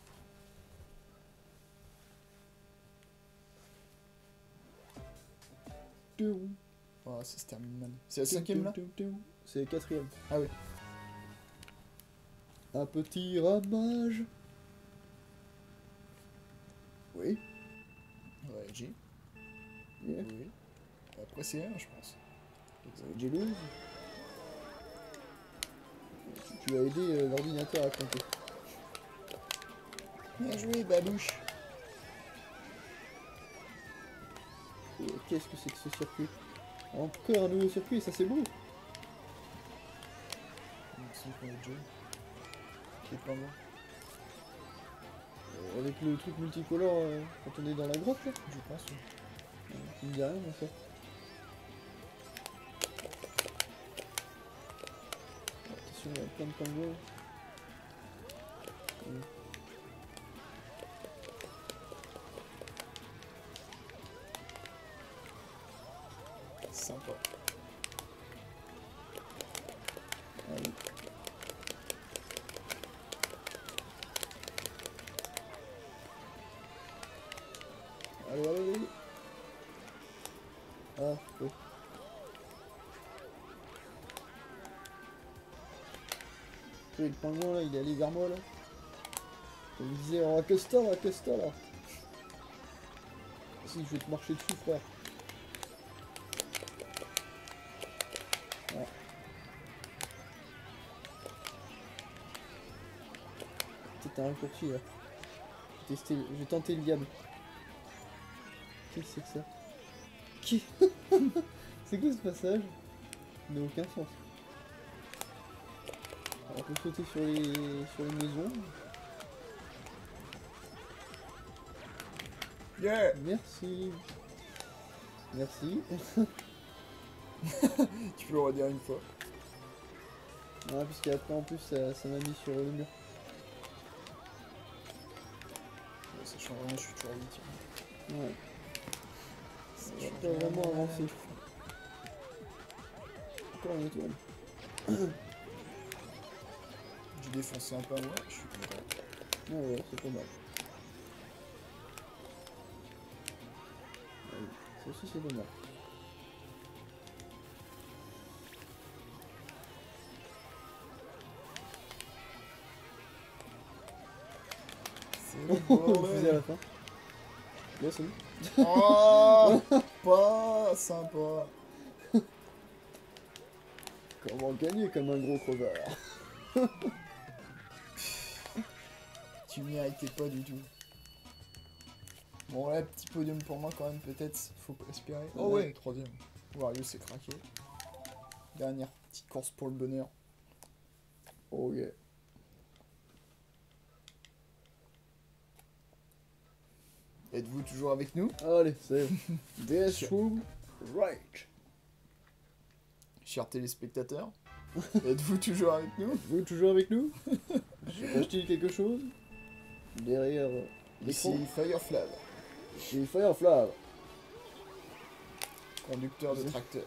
Voilà, ça se termine mal. C'est la cinquième là? C'est la quatrième. Ah oui. Un petit ramage. Oui. Ouais, G. Yeah. Oui. Après c'est un, je pense. Jelleuse. Tu, tu as aidé euh, l'ordinateur à compter. Bien joué, Babouche. Et qu'est-ce que c'est que ce circuit? Encore un nouveau circuit, ça c'est beau. Il me semble qu'on a déjà eu. C'est pas moi. Euh, avec le truc multicolore euh, quand on est dans la grotte là. Je pense. Oui. Euh, ça me dit rien, mais ça. Attention, il y a plein de pingouins. Euh, Sympa. Allez. Allez, allez, allez. Ah, oui. Oui, le pingouin là, il est allé vers moi là. Il me disait, oh, accoste-toi là, accoste-toi là. Si, je vais te marcher dessus, frère. Ouais. Peut-être un raccourci là. J'ai testé, j'ai tenté le diable. Qu'est-ce que c'est que ça? Qui? C'est quoi ce passage? Il n'a aucun sens. Alors, on peut sauter sur les, sur les maisons. Yeah. Merci. Merci. Tu peux le redire une fois. Ouais, parce qu'après en plus ça ça m'a mis sur le mur. Ouais, ça change rien, je suis toujours huit. Ouais. Ça On va change pas rien. vraiment avancer. Encore une étoile. J'ai défoncé un peu moi, je suis content. Ouais, ouais, c'est pas mal. Ouais, ça aussi c'est pas mal. C'est le On le faisait à bordel. la fin. Là c'est bon. Oh, pas sympa. Comment gagner comme un gros crevard? Tu n'y méritais pas du tout. Bon là, petit podium pour moi quand même, peut-être, faut espérer. Oh Ouais. ouais, troisième. Wario s'est craqué. Dernière petite course pour le bonheur. Oh yeah. Êtes-vous toujours avec nous, Allez, c'est Death Room Right. chers téléspectateurs? Êtes-vous toujours avec nous? Vous êtes toujours avec nous? J'ai pas acheté quelque chose? Derrière euh, l'écran. Ici Fireflab, J'ai Firefly. conducteur de tracteur.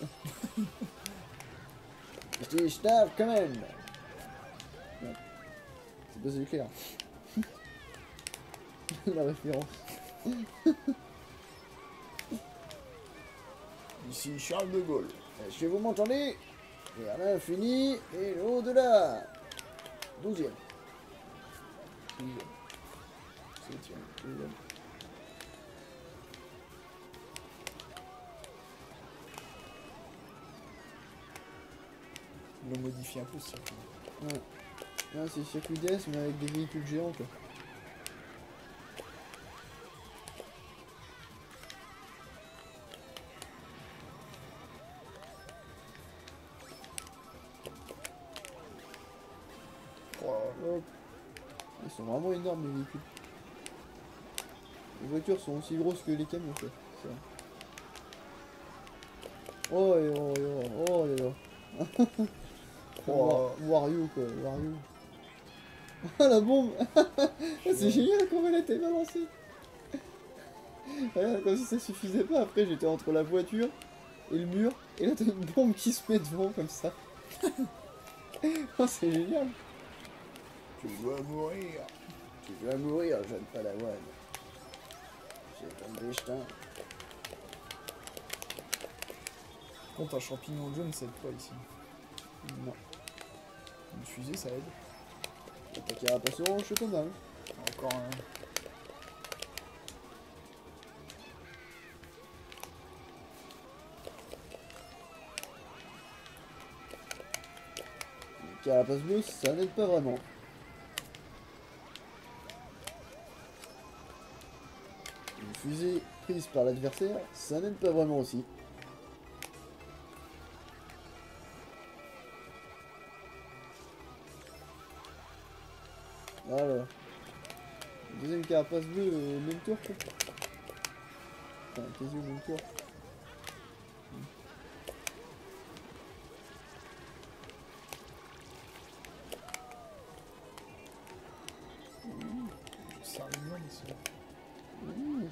J'ai Star Command. Ouais. C'est pas si clair. La référence. Ici Charles de Gaulle. Est-ce que vous m'entendez? Vers l'infini et l'au-delà. Douzième. Douzième. Septième. Douzième. Ils l'ont modifié un peu ça. Ouais. Là, c'est circuit D S mais avec des véhicules géants quoi. Oh, Hop. Ils sont vraiment énormes les véhicules. Les voitures sont aussi grosses que les camions quoi. Ça. Oh et oh et oh, oh là là. Oh. Wario quoi, Wario. Ah la bombe. C'est génial comment elle a été balancée. Regarde, comme si ça suffisait pas, après j'étais entre la voiture et le mur, et là t'as une bombe qui se met devant comme ça. Oh c'est génial. Tu dois mourir. Tu dois mourir, jeune padawan. C'est ton destin. Par contre, un champignon jaune, ça aide pas ici. Non. Une fusée, ça aide. Ta carapace orange, c'est pas mal. Encore un. La carapace bleue, ça n'aide pas vraiment. Une fusée prise par l'adversaire, ça n'aide pas vraiment aussi. Alors, carapace bleue au même tour quoi. Enfin, quasi au même tour. Ça mignon, mais c'est... Mmh.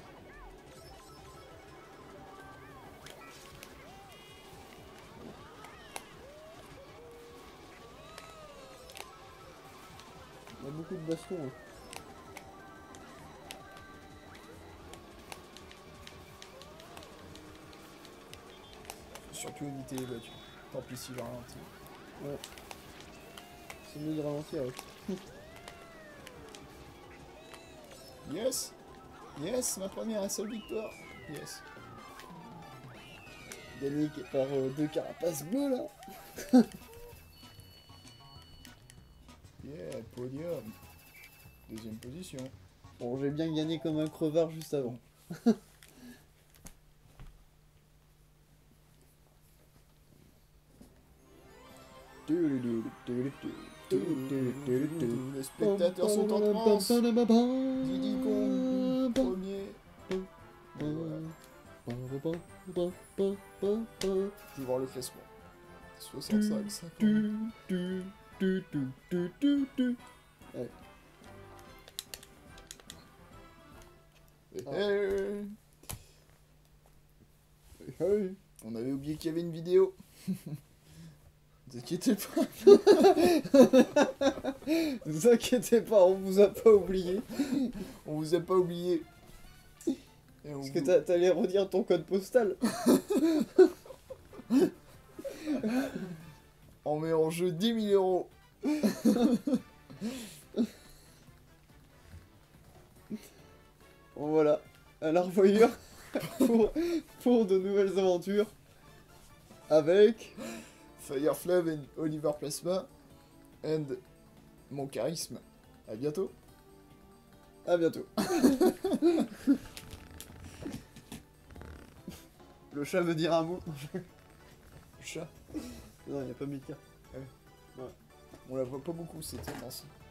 Il y a beaucoup de bastons. Hein. Faut surtout éviter les voitures. Tant pis si je ralentis. Ouais. C'est mieux de ralentir. Ouais. Yes! Yes, ma première et seule victoire! Yes! Gagné par euh, deux carapaces bleues là. Yeah, podium! Deuxième position. Bon, j'ai bien gagné comme un crevard juste avant. Les spectateurs sont en transe! Diddy Kong, premier! Voilà. Je vais voir le classement. soixante-cinq, cinquante. Ouais. Hey, hey. Hey, hey. On avait oublié qu'il y avait une vidéo. Ne vous inquiétez pas. Ne vous inquiétez pas, on vous a pas oublié. On vous a pas oublié. Et on Parce que vous- t'a- t'allais redire ton code postal. On met en jeu dix mille euros. Bon voilà, à la revoyure pour, pour de nouvelles aventures. Avec... Fireflame and Oliver Plasma. And mon charisme. À bientôt. À bientôt. Le chat veut dire un mot. Chat. Non, il n'y a pas Mika. On la voit pas beaucoup, c'est tendance.